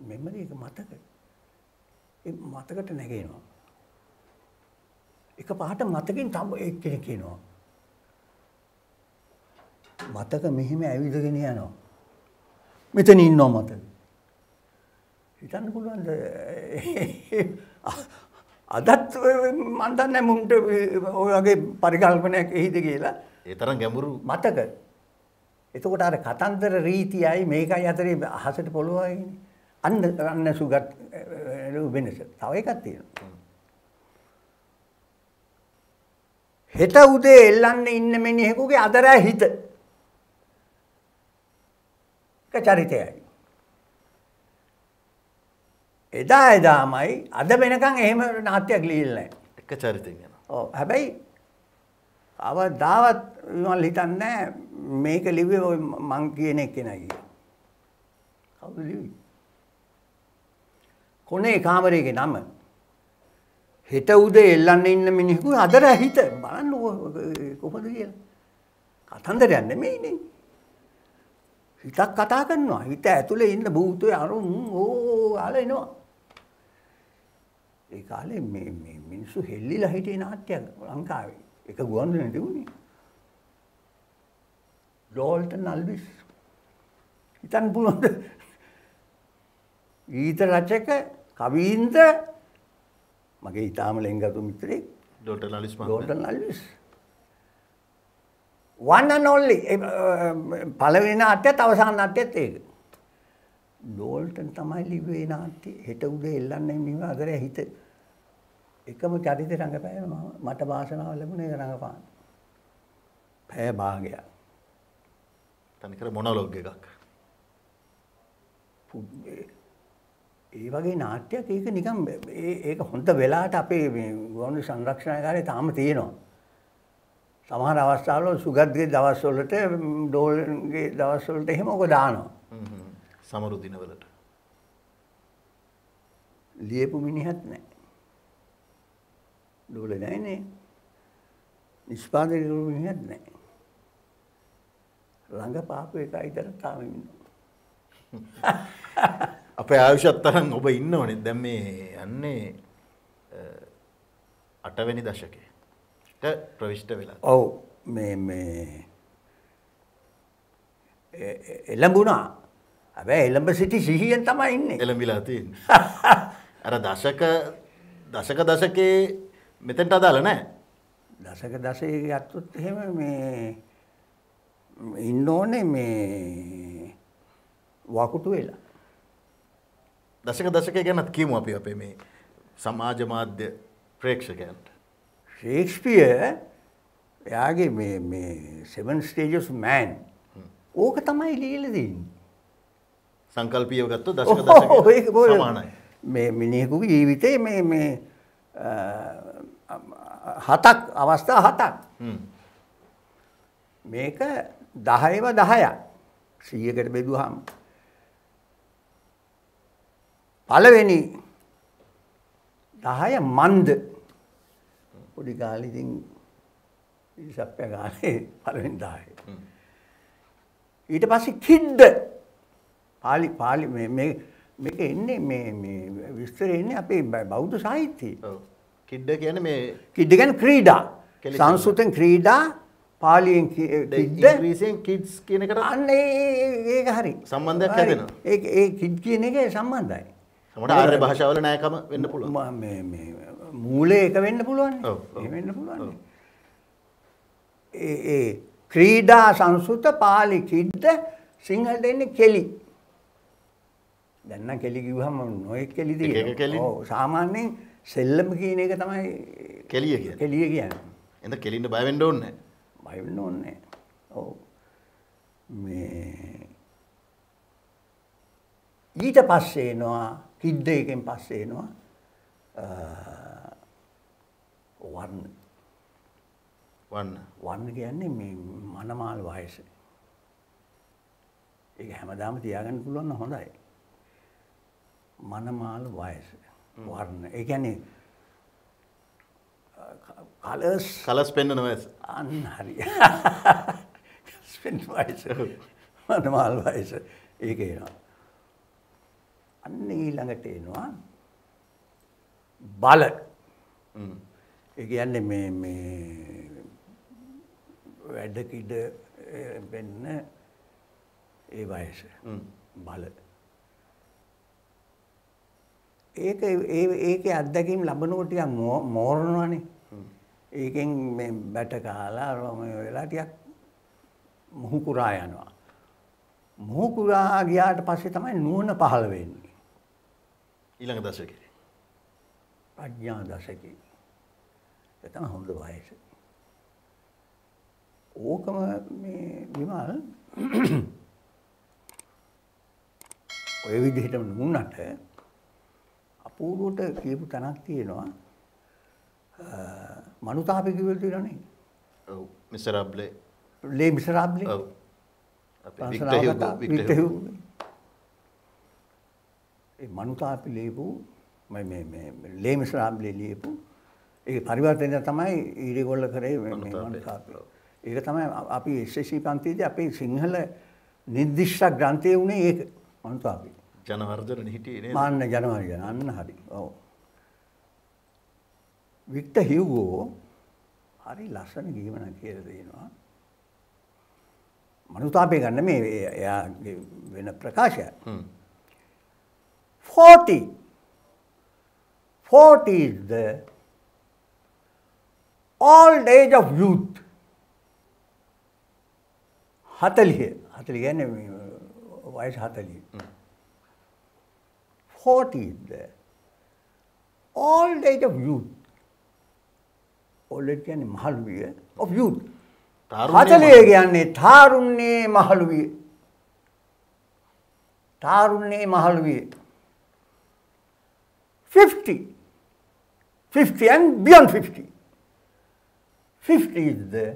මෙමරි එක මතක. ඒ මතකට නැගෙනවා. එක පාට මතකින් තව එක්කෙනෙක් කියනවා. මතක මෙහෙම ඇවිදගෙන යනවා. මෙතන ඉන්නවා මතක. හිතන්න පුළුවන්ද? අදත් මන් දන්නේ මුන්ට ඔය වගේ පරිකල්පනයක් එයිද කියලා. ඒ තරම් ගැඹුරු මතක. එතකොට අර කතන්දර රීතියයි මේකයි අතරේ අහසට පොළොවයි අන්න අන්න සුගත් වෙනස. තව එකක් තියෙනවා. හෙට උදේ එල්ලන්න ඉන්න මිනිහෙකුගේ අදරෑ හිත. එක චරිතයයි. එදා එදාමයි අද වෙනකන් එහෙම නාට්‍යයක් ලියලා නැහැ. එක චරිතෙන් යනවා. ඔව් හැබැයි අවදාවත් මම හිතන්නේ මේක ලිව්වේ ඔය මං කියන එකේනයි කියලා. කවුද ලිව්වේ? කොනේ කාමරේගේ නම. හෙට උදේ එල්ලන්න ඉන්න මිනිහකු අදර හිත බලන්න කොහොමද කියලා. කතන්දරයක් නෙමෙයිනේ. හිතක් කතා කරනවා. හිත ඇතුලේ ඉන්න භූතය අරුන් ඕ ආල එනවා. ඒ කාලේ මේ මේ මිනිස්සු හෙල්ලිලා හිටියේ නාට්‍යයක් ලංකාවේ. එක ගුවන්විදුලියේ තිබුණේ. ඩෝල්ටන් අල්විස්. හිතන්න පුළුවන්ද? ගීත රචක කවීන්ද්‍ර මගේ ඊටාම ලෙන්ගතු මිත්‍රෙක් ඩෝල්ටන් අල්විස් මහත්මයා. Dalton Alwis. one and only පළවෙනි නාට්‍යයත් අවසාන නාට්‍යයත් ඒක. ඩෝල්ටන් තමයි ලිව්වේ නාට්‍ය. හෙට උදේ එල්ලන්නේ මිව අදරේ හිත. එකම චරිතේ රංගපෑම මට වාසනාව ලැබුණේ ඒක රංගපාන. පැය භාගයක්. තනිකර මොනොලොග් එකක්. ඒ වගේ නාට්‍යයක් ඒක නිකන් ඒක හොඳ වෙලාවට අපේ මේ ගුවන් සංරක්ෂණාගාරේ තාම තියෙනවා. සමහර අවස්ථාවල සුගත්ගේ දවස්වලට ඩෝල්ගේ දවස්වලට එහෙම ඔක දානවා. හ්ම් සමරු දිනවලට. ලියපු මිනිහත් නැහැ. ඩෝල නැහැනේ. නිෂ්පාදනය කරපු මිනිහත් නැහැ. ළඟ පාපු එකයි විතර තාම ඉන්නවා. අපේ ආයුෂත් තරම් ඔබ ඉන්නවනේ. දැන් මේ යන්නේ අටවෙනි දශකයේ. ප්‍රවිෂ්ඨ වෙලා. ඔව් මේ මේ එළඹුණා. හැබැයි එළඹ සිටි සිහියෙන් තමයි ඉන්නේ. එළඹිලා තියෙන්නේ. අර දශක දශක දශකේ මෙතෙන්ට අදාළ නැහැ. දශක දශකයේ ගත්තොත් එහෙම මේ ඉන්න ඕනේ මේ වකුටු වෙලා. දශක දශකයේ ගැනත් කියමු අපි අපේ මේ සමාජ මාධ්‍ය ප්‍රේක්ෂකයන්ට. ෂේක්ස්පියර් එයාගේ මේ මේ seven stages of man ඕක තමයි ලියලා දෙන්නේ. සංකල්පීයව ගත්තොත් දශක දශකයේ සමානයි. මේ මිනිහෙකුගේ ජීවිතේ මේ මේ හතක් අවස්ථා හතක්. මේක දහයව දහයක්. සීයකට බෙදුවාම පළවෙනි දහය මන්ද පොඩි කාලේ ඉතින් ඉස්සප්පය ගානේ පළවෙනි දහය. ඊට පස්සේ කිඩ්ඩ පාලි පාලි මේ මේ මේක එන්නේ මේ මේ විස්තරේ එන්නේ අපේ බෞද්ධ සාහිත්‍යයේ. ඔව්. කිඩ්ඩ කියන්නේ මේ කිඩ්ඩ කියන්නේ ක්‍රීඩා. සංස්කෘතෙන් ක්‍රීඩා පාලියෙන් කිඩ්ඩ ඉංග්‍රීසියෙන් කිඩ්ස් කියන එකට අන්න ඒක හරි. සම්බන්ධයක් හැදෙනවා. ඒක ඒ කිඩ් කියන එක සම්බන්ධයි. සමහර ආර්ය භාෂාවල නැයකම වෙන්න පුළුවන්. මේ මේ මූලයේ එක වෙන්න පුළුවන්. ඔව්. එහෙම වෙන්න පුළුවන්. ඒ ඒ ක්‍රීඩා සංස්කෘත පාලි කිඩ්ඩ සිංහලට එන්නේ කෙලි. දැන් නම් කෙලි කිව්වම නොයෙක් කෙලි තියෙනවා. ඔව් සාමාන්‍යයෙන් සෙල්ලම කියන එක තමයි කෙලිය කියන්නේ. කෙලිය කියන්නේ. එතන කෙලින්න බය වෙන්න ඕනේ නැහැ. බය වෙන්න ඕනේ නැහැ. ඔව්. මේ ඊට පස්සේ එනවා කිඩ්ඩ එකෙන් පස්සේ එනවා වර්ණ. වන්න. වර්ණ කියන්නේ මේ මනමාල වයස. ඒක හැමදාම තියාගන්න පුළුවන් නම් හොඳයි. මනමාල වයස. වර්ණ. ඒ කියන්නේ කලර්ස් කලර්ස් පෙන්වන වයස. අන්න හරි. ස්පෙන් වයස. මනමාල වයස. ඒක එනවා. අන්න ඊළඟට එනවා බල. ඒ කියන්නේ මේ මේ වැඩ කිඩ වෙන්න ඒ වයස බල. ඒක ඒ ඒකේ අත්දැකීම් ලැබනකොට ටිකක් මෝරනවානේ. ඒකෙන් මේ බැට කාලා රොමේ වෙලා ටිකක් මුහු කුරා යනවා. මුහු කුරා ගියාට පස්සේ තමයි නුවණ පහළ වෙන්නේ. ඊළඟ දශකේ. ප්‍රඥා දශකේ. ඒක තමයි හොඳ වයස. ඕකම මේ විමල් ඔය විදිහටම නුනට අපූර්වට කියපු තැනක් තියෙනවා. මනුතාපේ කිව්වද තියෙනනේ. ඔව් මිසරබ්ලේ. ලේ මිසරබ්ලේ. ඔව්. අපේ වික්ටර් හියුගෝ වික්ටර් හියුගෝ. ඒ මනුතාපේ ලියපු මේ මේ මේ ලේ මිසරබ්ලේ ලියපු ඒ පරිවර්තනය තමයි ඊරේගොල්ල කරේ මේ මනුතාපේ. ඒක තමයි අපි එස් එස් සී පන්තියේදී අපේ සිංහල නිර්දිෂ්ට ග්‍රන්ථයේ උනේ ඒක මනුතාපේ. ජනවර්ධන හිටියේ නේද? මාන්න ජනවර්ධන අන්න හරි. ඔව්. වික්ටර් හියුගෝ හරි ලස්සන ගීවනක් කියලා දෙනවා. මනුතාපේ ගන්න මේ එයාගේ වෙන ප්‍රකාශය. හ්ම්. forty forty is the old age of youth. හතලිහ හතලිහ කියන්නේ වයස හතලිහ. forty is the old age of youth. old age කියන්නේ මහලු විය of youth. හතලිහ කියන්නේ තාරුණ්‍යයේ මහලු විය. තාරුණ්‍යයේ මහලු විය. fifty fifty and beyond fifty. fifty is the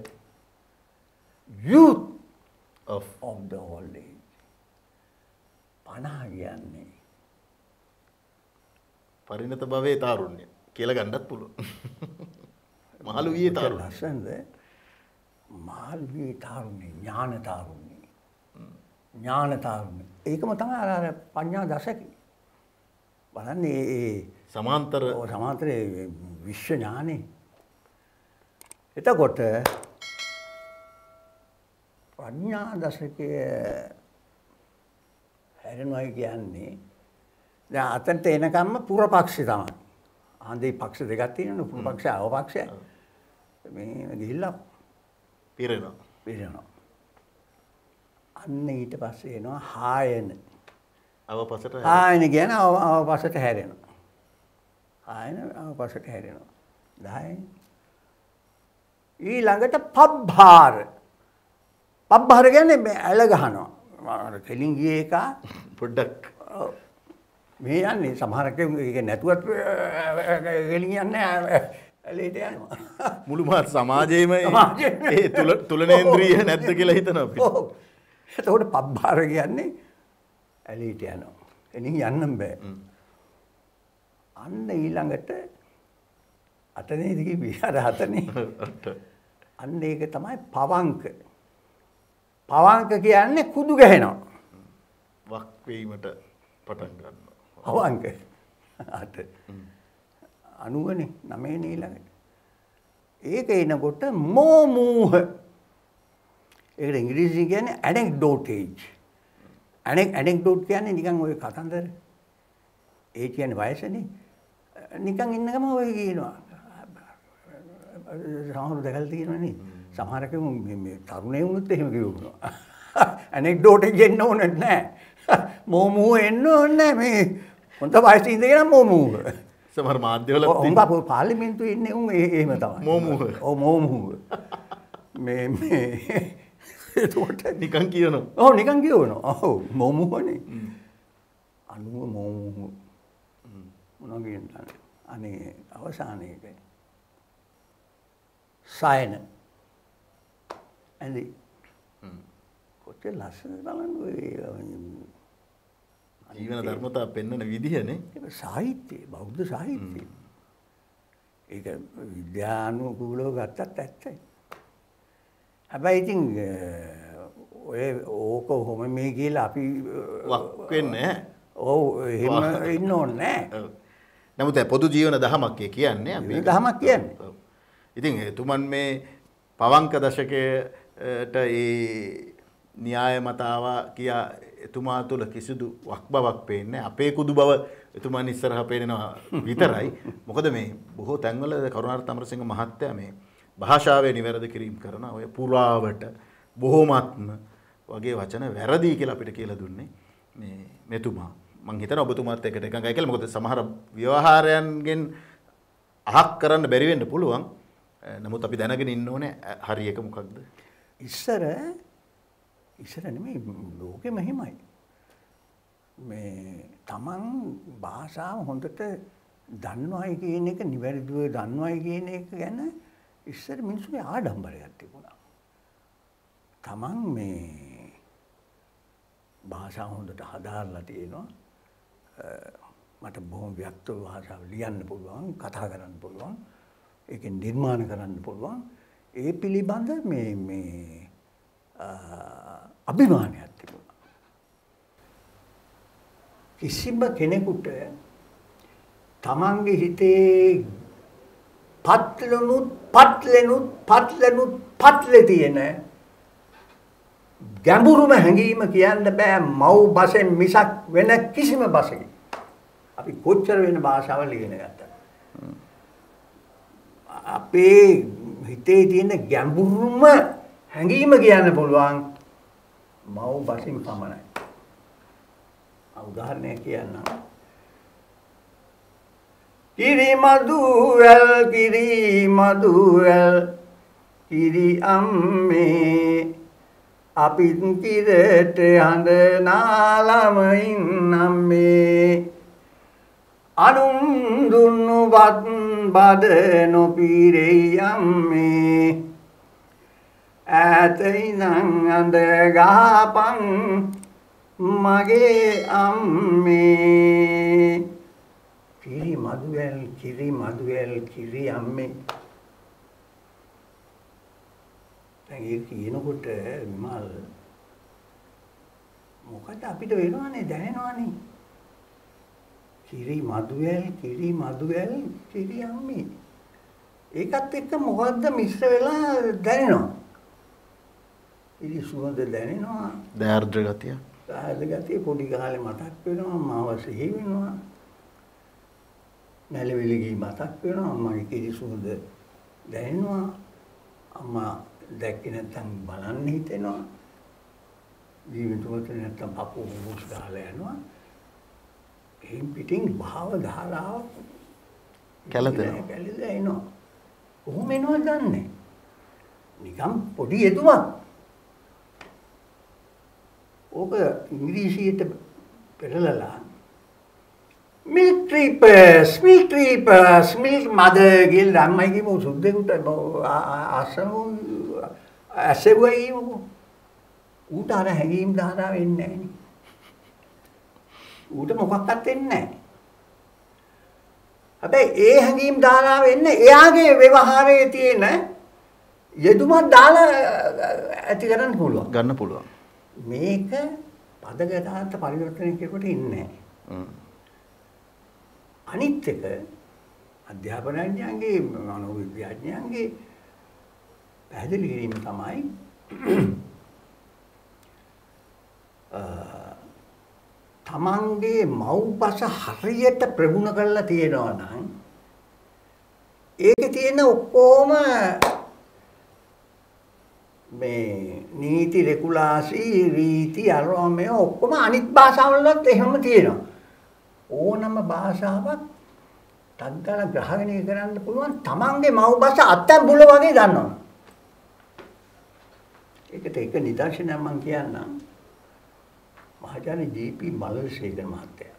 youth of of the old age. පනහ කියන්නේ පරිණත භවයේ තාරුණ්‍ය කියලා ගන්නත් පුළුවන්. මහලු වියේ තාරුණ්‍ය. ලස්සනද? මහලු වියේ තාරුණ්‍ය, ඥාන තාරුණ්‍ය. ඥාන තාරුණ්‍ය. ඒකම තමයි අර අර පඤ්ඤා දශකේ. බලන්නේ ඒ සමාන්තර සමාන්තර විශ්ව ඥානේ. එතකොට ප්‍රඥා දශකයේ හැරෙනවා කියන්නේ දැන් අතන්ට එනකම්ම පුරපක්ෂය තමයි. ආන්දේ පක්ෂ දෙකක් තියෙනවා පුරපක්ෂය අවපක්ෂය. මේ ගිහිල්ලා පිරෙනවා. පිරෙනවා. අන්න ඊට පස්සේ එනවා හායන. අවපසට හායන කියන අවපසට හැරෙනවා. හායන අවපසට හැරෙනවා. දහය ඊළඟට පබ්බාර. පබ්බාර කියන්නේ මේ ඇල ගහනවා. අර කෙලින් ගියේ එක පොඩ්ඩක් මේ යන්නේ සමහරක් ඒක නැතුවත් කෙලින් යන්නේ ඇලේට යනවා. මුළු මහත් සමාජයේම ඒ තුල තුලනේන්ද්‍රිය නැද්ද කියලා හිතනවා අපි. ඔව්. එතකොට පබ්බාර කියන්නේ ඇලේට යනවා. එනින් යන්න බෑ. අන්න ඊළඟට අතනේදී කිව්වේ අර හතනේ. අන්න ඒක තමයි පවංක. පවංක කියන්නේ කුදු ගහනවා. වක් වීමට පටන් ගන්නවා. පවංක. අත. අනුවනේ නමේ ඊළඟට. ඒක එනකොට මෝමූහ. ඒකට ඉංග්‍රීසියෙන් කියන්නේ anecdotage. අනෙක් anecdote කියන්නේ නිකන් ඔය කතන්දර. ඒ කියන්නේ වයසනේ. නිකන් ඉන්නකම ඔය කියනවා. සමහරව දැකලා තියෙනවනේ. සමහරක මේ තරුණේ වුණත් එහෙම කියනවා. anecdote එන්න ඕනේ නැහැ. මෝමූ එන්න ඕනේ මේ හොඳ වයසේ ඉඳගෙන මෝමූ. සමහර මාධ්‍යවල උඹ පාර්ලිමේන්තුවේ ඉන්නේ උන් එහෙම තමයි. මෝමූ. ඔව් මෝමූ. මේ මේ ඒකට නිකන් කියනවා. ඔව් නිකන් කියනවා. ඔව් මෝමූනේ. අනුව මෝමූ. මොනවා කියන්නේ? අනේ අවසානයේදී සයන ඇඳි කොච්චර ලස්සනද බලන්න ඔය ජීවන ධර්මතා පෙන්වන විදිහනේ. ඒක සාහිත්‍යය බෞද්ධ සාහිත්‍යය. ඒක විද්‍යානුකූලව ගත්තත් ඇත්තයි. හැබැයි ඉතින් ඔය ඕක කොහොම මේ කියලා අපි වක් වෙන්නේ නැහැ. ඔව් එහෙම ඉන්න ඕනේ නෑ. නමුත් පොදු ජීවන දහමක් කියන්නේ අපි දහමක් කියන්නේ. ඉතින් එතුමන් මේ පවංක දශකයට ඒ න්‍යාය මතාවා කියා එතුමා තුළ කිසිදු වක් බවක් පේන්නේ අපේ කුදු බව එතුමන් ඉස්සරහ පේනවා විතරයි. මොකද මේ බොහෝ තැන්වල කරුණාරත්න අමරසිංහ මහත්තයා මේ භාෂාවේ නිවැරදි කිරීම කරන ඔය පුරාවට බොහෝමත්ම වගේ වචන වැරදි කියලා අපිට කියලා දුන්නේ මේ මෙතුමා. මං හිතනවා ඔබතුමාත් එක්කට එකඟයි කියලා. මොකද සමහර ව්‍යවහාරයන්ගෙන් අහක් කරන්න බැරි වෙන්න පුළුවන්. නමුත් අපි දැනගෙන ඉන්න ඕනේ හරි එක මොකක්ද? ඉස්සර ඉස්සර නෙමෙයි ලෝකෙම එහෙමයි. මේ තමන් භාෂාව හොඳට දන්නවයි කියන එක නිවැරදිව දන්නවයි කියන එක ගැන ඉස්සර මිනිස්සුගේ ආඩම්බරයක් තිබුණා. තමන් මේ භාෂාව හොඳට හදාarලා තියෙනවා. මට බොහොම ව්‍යක්ත භාෂාව ලියන්න පුළුවන්, කතා කරන්න පුළුවන්, ඒකෙන් නිර්මාණ කරන්න පුළුවන්. ඒ පිළිබඳ මේ මේ අභිමානයක් තිබුණා. කිසිම කෙනෙකුට තමන්ගේ හිතේ පත්ලනුත් පත්ලනුත් පත්ලනුත් පත්ලේ තියෙන ගැඹුරුම හැඟීම කියන්න බෑ මව් බසෙන් මිසක් වෙන කිසිම බසකින්. අපි කොච්චර වෙන භාෂාවල් ඉගෙන ගත්තා. අපේ හිතේ තියෙන ගැඹුරුම හැඟීම කියන්න පුළුවන් මව් බසින් පමණයි. උදාහරණයක් කියන්නම්. කිරි මදුවැල් කිරි මදුවැල් කිරි අම්මේ අපිත් කිරට හඳ නාලමයින් අම්මේ අනුන් දුන්නු වත් බඩ නොපිරෙයි අම්මේ ඈත ඉඳන් අඳ ගහපන් මගේ අම්මේ කිරි මදුවැල් කිරි මදුවැල් කිරි අම්මේ. දැන් ඒක කියනකොට විමල් මොකද අපිට වෙනවනේ දැනෙනවනේ. කිරි මදුවැල් කිරි මදුවැල් කිරි අම්මේ. ඒකත් එක්ක මොකද්ද මිශ්‍ර වෙලා දැනෙනවා. ඉරි සුවඳ දැනෙනවා. දයාර්ද්‍ර ගතිය. දයාර්ද්‍ර ගතිය පොඩි කාලේ මතක් වෙනවා. මාව සිහි වෙනවා. නැලවිලි ගී මතක් වෙනවා. අම්මගේ කිරි සුවඳ දැනෙනවා. අම්මා දැක්කේ නැත්නම් බලන්න හිතෙනවා. ජීවිතවලට නැත්නම් පපුව මුස් ගහලා යනවා. එහෙන් පිටින් භාව ධාරාව කැළතෙනවා. කැළලා එනවා. කොහොම එනවද දන්නේ? නිකම් පොඩි එතුමක්. ඕක ඉංග්‍රීසියට පෙරලලා milk treepers milk treepers milk mother කියලා අම්මයි කියමු සුද්දෙකුට අසමු ඇසෙවයි ඌට අර හැංගීම් ධාරාව එන්නේ නැහැ නේ. ඌට මොකක්වත් එන්නේ නැහැ. හැබැයි ඒ හැංගීම් ධාරාව එන්නේ එයාගේ ව්‍යවහාරයේ තියෙන යෙදුමක් දාලා ඇති කරන්න පුළුවන්. ගන්න පුළුවන්. මේක පදගතාර්ථ පරිවර්තනය කෙරුවට ඉන්නේ නැහැ. අනිත් එක අධ්‍යාපනඥයන්ගේ මනෝවිද්‍යාඥයන්ගේ පැහැදිලි කිරීම තමයි තමන්ගේ මව්බස හරියට ප්‍රගුණ කරලා තියෙනවා නම් ඒකේ තියෙන ඔක්කොම මේ නීති රෙගුලාසි රීති අරම මේ ඔක්කොම අනිත් භාෂාවලත් එහෙම තියෙනවා. ඕනම භාෂාවක් තත්ගල ග්‍රහණය කරන්න පුළුවන් තමන්ගේ මව්බස අත්අඹුල වගේ දන්නවා. ඒකට එක නිදර්ශනයක් මම කියන්නම්. මහාචාර්ය ජී.පී. මල්ලසේකර මහත්තයා.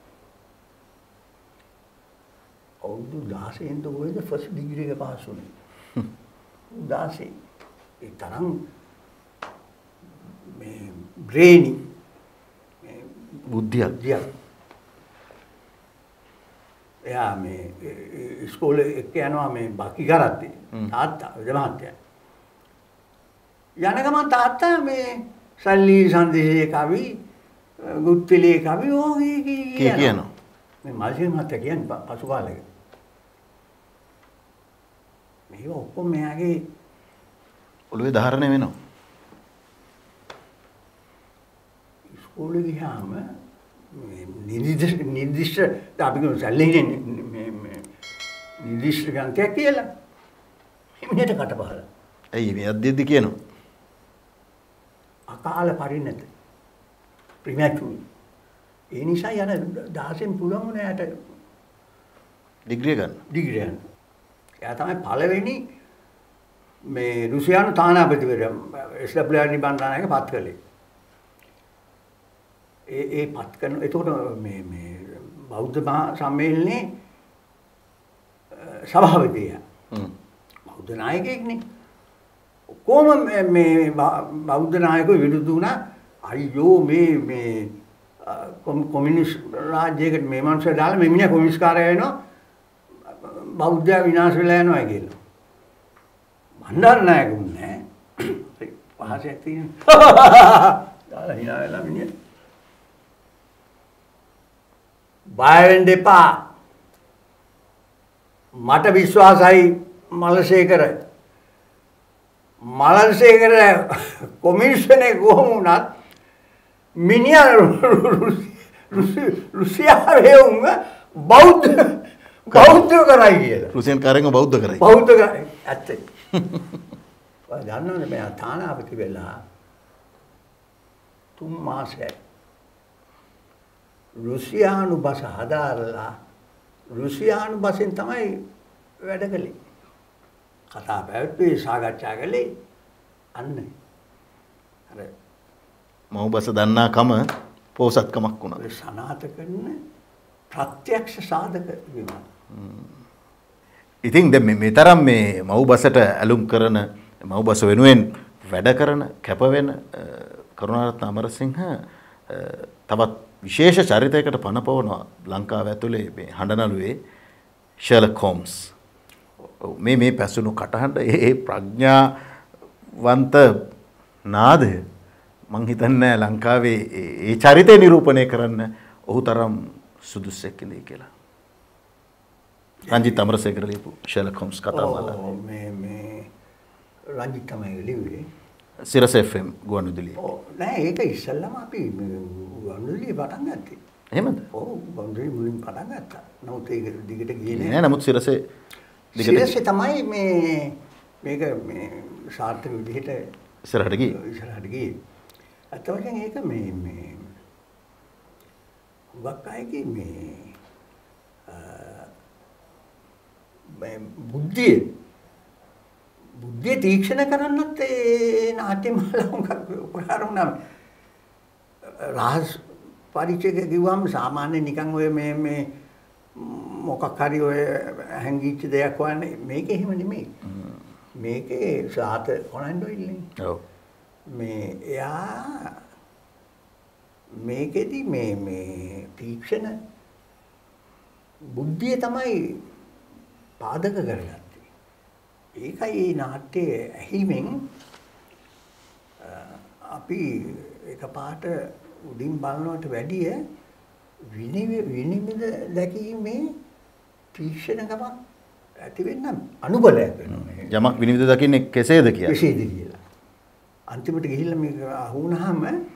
අවුරුදු දහසෙන් දුවේද ෆස්ට් ඩිග්‍රී එක පාස් වුණේ. දහසෙන් ඒ තරම් මේ බ්‍රේනි බුද්ධියක්. එයා මේ ඉස්කෝලේ එක්ක යනවා මේ බකි කරද්දී තාත්තා විදමහත්තයා. යන ගමන් තාත්තා මේ සල්ලි සංදේශයේ කවි ගුත්තිලේ කවි ඕගේ කියනවා. මේ මල්සිංහ මහත්තයා කියන්නේ පසු කාලෙක. මේක ඔක්කොම මෙයාගේ ඔළුවේ ධාරණය වෙනවා. ඉස්කෝලේ ගියාම නිර්දිෂ්ට නිර්දිෂ්ට අපි කියමු සැලෙන්නේ මේ මේ නිර්දිෂ්ට ගණිතයක් කියලා. එමිණට කට බහලා. ඇයි මේ අද්දිද්දි කියනවා? අකාල පරිණත ප්‍රිමැචුර්. ඒ නිසා යන දහසෙන් පුළුවන් වුණා යට ඩිග්‍රිය ගන්න. ඩිග්‍රිය ගන්න. එයා තමයි පළවෙනි මේ රුසියානු තානාපතිවරයා එස් ඩබ්ලිව් ආර් නිබන්ධනායක පත් කළේ. ඒ ඒ පත් කරන එතකොට මේ මේ බෞද්ධ මහා සම්මේලනයේ සභාපතියා. හ්ම්. බෞද්ධ නායකයෙක්නේ. කොහොම මේ බෞද්ධ නායකයෝ විරුද්ධ වුණා අයියෝ මේ මේ කොමියුනිස්ට් රාජ්‍යයකට මේ මනුස්සය දාලා මේ මිනිහා කොමියුනිස්ට් කාර්යය වෙනවා බෞද්ධයා විනාශ වෙලා යනවා කියලා. මණ්ඩල නායකුන්නේ පහසක් තියෙන. දාලා hina වෙලා මිනිහා. බය වෙන්න එපා. මට විශ්වාසයි මලසේකර මලසේකර කොමිෂනේ කොහොම වුණත් මිනිහා රුසියාවේ උංග බෞද්ධ බෞද්ධ කරයි කියලා. රුසියන් කාරෙන්ව බෞද්ධ කරයි. බෞද්ධ කරයි. ඇත්තයි. ඔය දන්නවද මෙයා තානාපති වෙලා තුන් මාසයක් රුසියානු භාෂ හදාරලා රුසියානු භාෂෙන් තමයි වැඩ කළේ. කතා පැවැත්වුවේ සාකච්ඡා කළේ අන්න. අර මව් භාෂ දන්නාකම පෝසත්කමක් වුණා. ඒ සනාථ කරන ප්‍රත්‍යක්ෂ සාධක විමා. ඉතින් දැන් මේ තරම් මේ මව් භාෂට ඇලුම් කරන මව් භාෂ වෙනුවෙන් වැඩ කරන කැප වෙන කරුණාරත්න අමරසිංහ තවත් විශේෂ චරිතයකට පණ පවනවා ලංකාව ඇතුලේ මේ හඬනළුවේ ෂර්ලොක් හෝම්ස්. මේ මේ පැසුණු කටහඬ ඒ ප්‍රඥාවන්ත නාදය මං හිතන්නේ ලංකාවේ ඒ චරිතය නිරූපණය කරන්න ඔහු තරම් සුදුස්සෙක් ඉඳී කියලා. රංජිත් අමරසේකර ලියපු ෂර්ලොක් හෝම්ස් කතාව බලන්න. මේ මේ රංජිත් තමයි ලිව්වේ. සිරස එෆ් එම් ගුවන්විදුලිය. ඔව් නෑ ඒක ඉස්සල්ලාම අපි ගුවන්විදුලිය පටන් ගත්තේ. එහෙමද? ඔව් ගුවන්විදුලිය මුලින් පටන් ගත්තා. නමුත් ඒක දිගට ගියේ නෑ. නෑ නමුත් සිරසේ දිගට සිරසේ තමයි මේ මේක මේ සාර්ථක විදිහට ඉස්සරහට ගියේ. ඉස්සරහට ගියේ. අත වශයෙන් ඒක මේ මේ වක්කායගේ මේ මේ බුද්ධිය බුද්ධිය තීක්ෂණ කරන්නත් ඒ නාට්‍යමාලාව උපකාර වුණා. රහස් පරිචය කිව්වම සාමාන්‍ය නිකන් ඔය මේ මේ මොකක් හරි ඔය හැංගිච්ච දෙයක් වන්නේ මේක එහෙම නෙමෙයි. මේකේ සාත කොනන්ඩොයිල්නේ. ඔව්. මේ එයා මේකෙදි මේ මේ තීක්ෂණ බුද්ධිය තමයි පාදක කරගත්තේ. ඒකයි මේ නාට්‍ය ඇහිමෙන් අපි එකපාරට උඩින් බලනවට වැඩිය විනිවිද දැකීමේ තීක්ෂණකමක් ඇති වෙන්න අනුබලයක් වෙනවා. යමක් විනිවිද දකින්නේ කෙසේද කියලා. කෙසේද කියලා. අන්තිමට ගිහිල්ලා මේක අහුණාම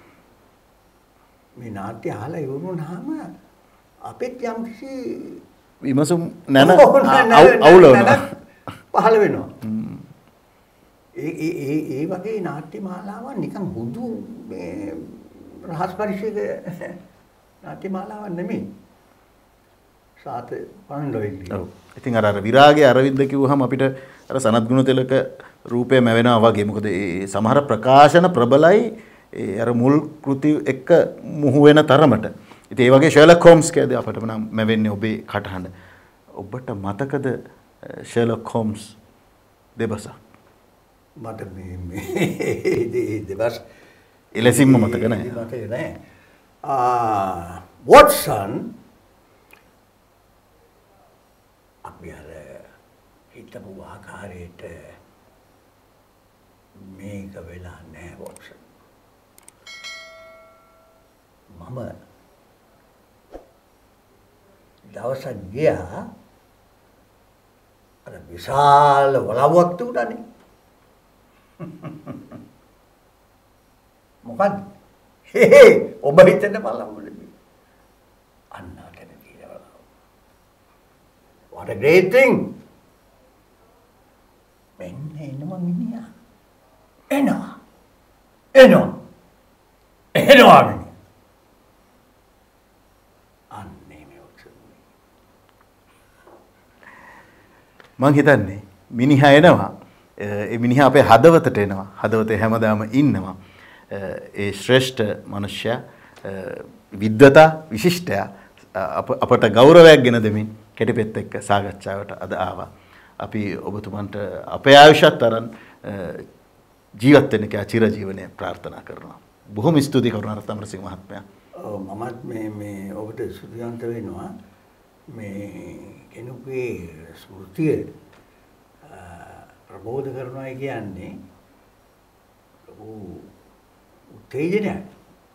මේ නාට්‍ය අහලා ඉවරුනහම අපිට යම් කිසි විමසුම් නැන අවුලනවා. පහළ වෙනවා. ඒ ඒ ඒ ඒ වගේ නාට්‍ය මාලාවක් නිකන් හුදු මේ රහස් පරිශීල නාට්‍ය මාලාවක් නෙමෙයි. සාත පණ්ඩොයිලි. ඔව්. ඉතින් අර අර විරාගයේ අරවින්ද කිව්වහම අපිට අර සනත් ගුණතිලක රූපය මැවෙනවා වගේ. මොකද ඒ සමහර ප්‍රකාශන ප්‍රබලයි ඒ අර මුල් කෘති එක්ක මුහු වෙන තරමට. ඉතින් ඒ වගේ ෂර්ලොක් හෝම්ස් කියද අපිට නම් මැවෙන්නේ ඔබේ කටහඬ. ඔබට මතකද ෂර්ලොක් හෝම්ස් දෙබස? මට මේ මේ දෙබස් එලෙසින්ම මතක නැහැ. මතක නැහැ. ආ වොට්සන් අපි අර හිතපු ආකාරයට මේක වෙලා නැහැ වොට්සන්. මම දවසක් ගියා අර විශාල වලව්වක් තිබුණානේ. මොකද්ද? හේ ඔබ හිතන්න බලන්න. අන්න අතන තියෙනවා. What a great thing. මෙන්න එනවා මිනිහා. එනවා. එනවා. එනවා මිනිහා. අන්නේ මේ ඔක්සන්නේ. මං හිතන්නේ මිනිහා එනවා. ඒ මිනිහා අපේ හදවතට එනවා. හදවතේ හැමදාම ඉන්නවා. ඒ ශ්‍රේෂ්ඨ මනුෂ්‍යයා විද්වතා විශිෂ්ටයා අපට ගෞරවයක් ගෙන දෙමින් කෙටිපෙත් එක්ක සාකච්ඡාවට අද ආවා. අපි ඔබතුමන්ට අපේ ආයුෂත් තරම් ජීවත් වෙන්න කියලා චිරජීවනයේ ප්‍රාර්ථනා කරනවා. බොහොම ස්තුතියි කරුණාරත්න අමරසිංහ මහත්මයා. ඔව් මමත් මේ මේ ඔබට ස්තුතිවන්ත වෙනවා. මේ කෙනෙකුගේ ස්මෘතිය ප්‍රබෝධ කරනවා කියන්නේ ලොකු උත්තේජනයක්.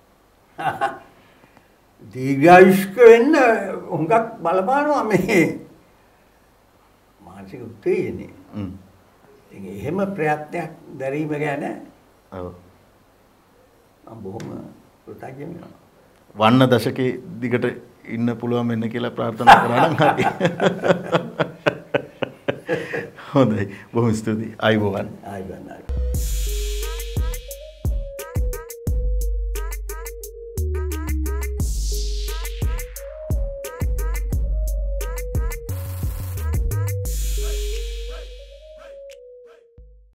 දීර්ඝායුෂ්ක වෙන්න හුඟක් බලපානවා මේ මානසික උත්තේජනේ. හ්ම්. ඉතින් එහෙම ප්‍රයත්නයක් දැරීම ගැන ඔව් මම බොහොම කෘතඥ වෙනවා. වන්න දශකයේ දිගට ඉන්න පුළුවන් වෙන්න කියලා ප්‍රාර්ථනා කරා නම් හරි. හොඳයි. බොහොම ස්තුතියි. ආයුබෝවන්. ආයුබෝවන්.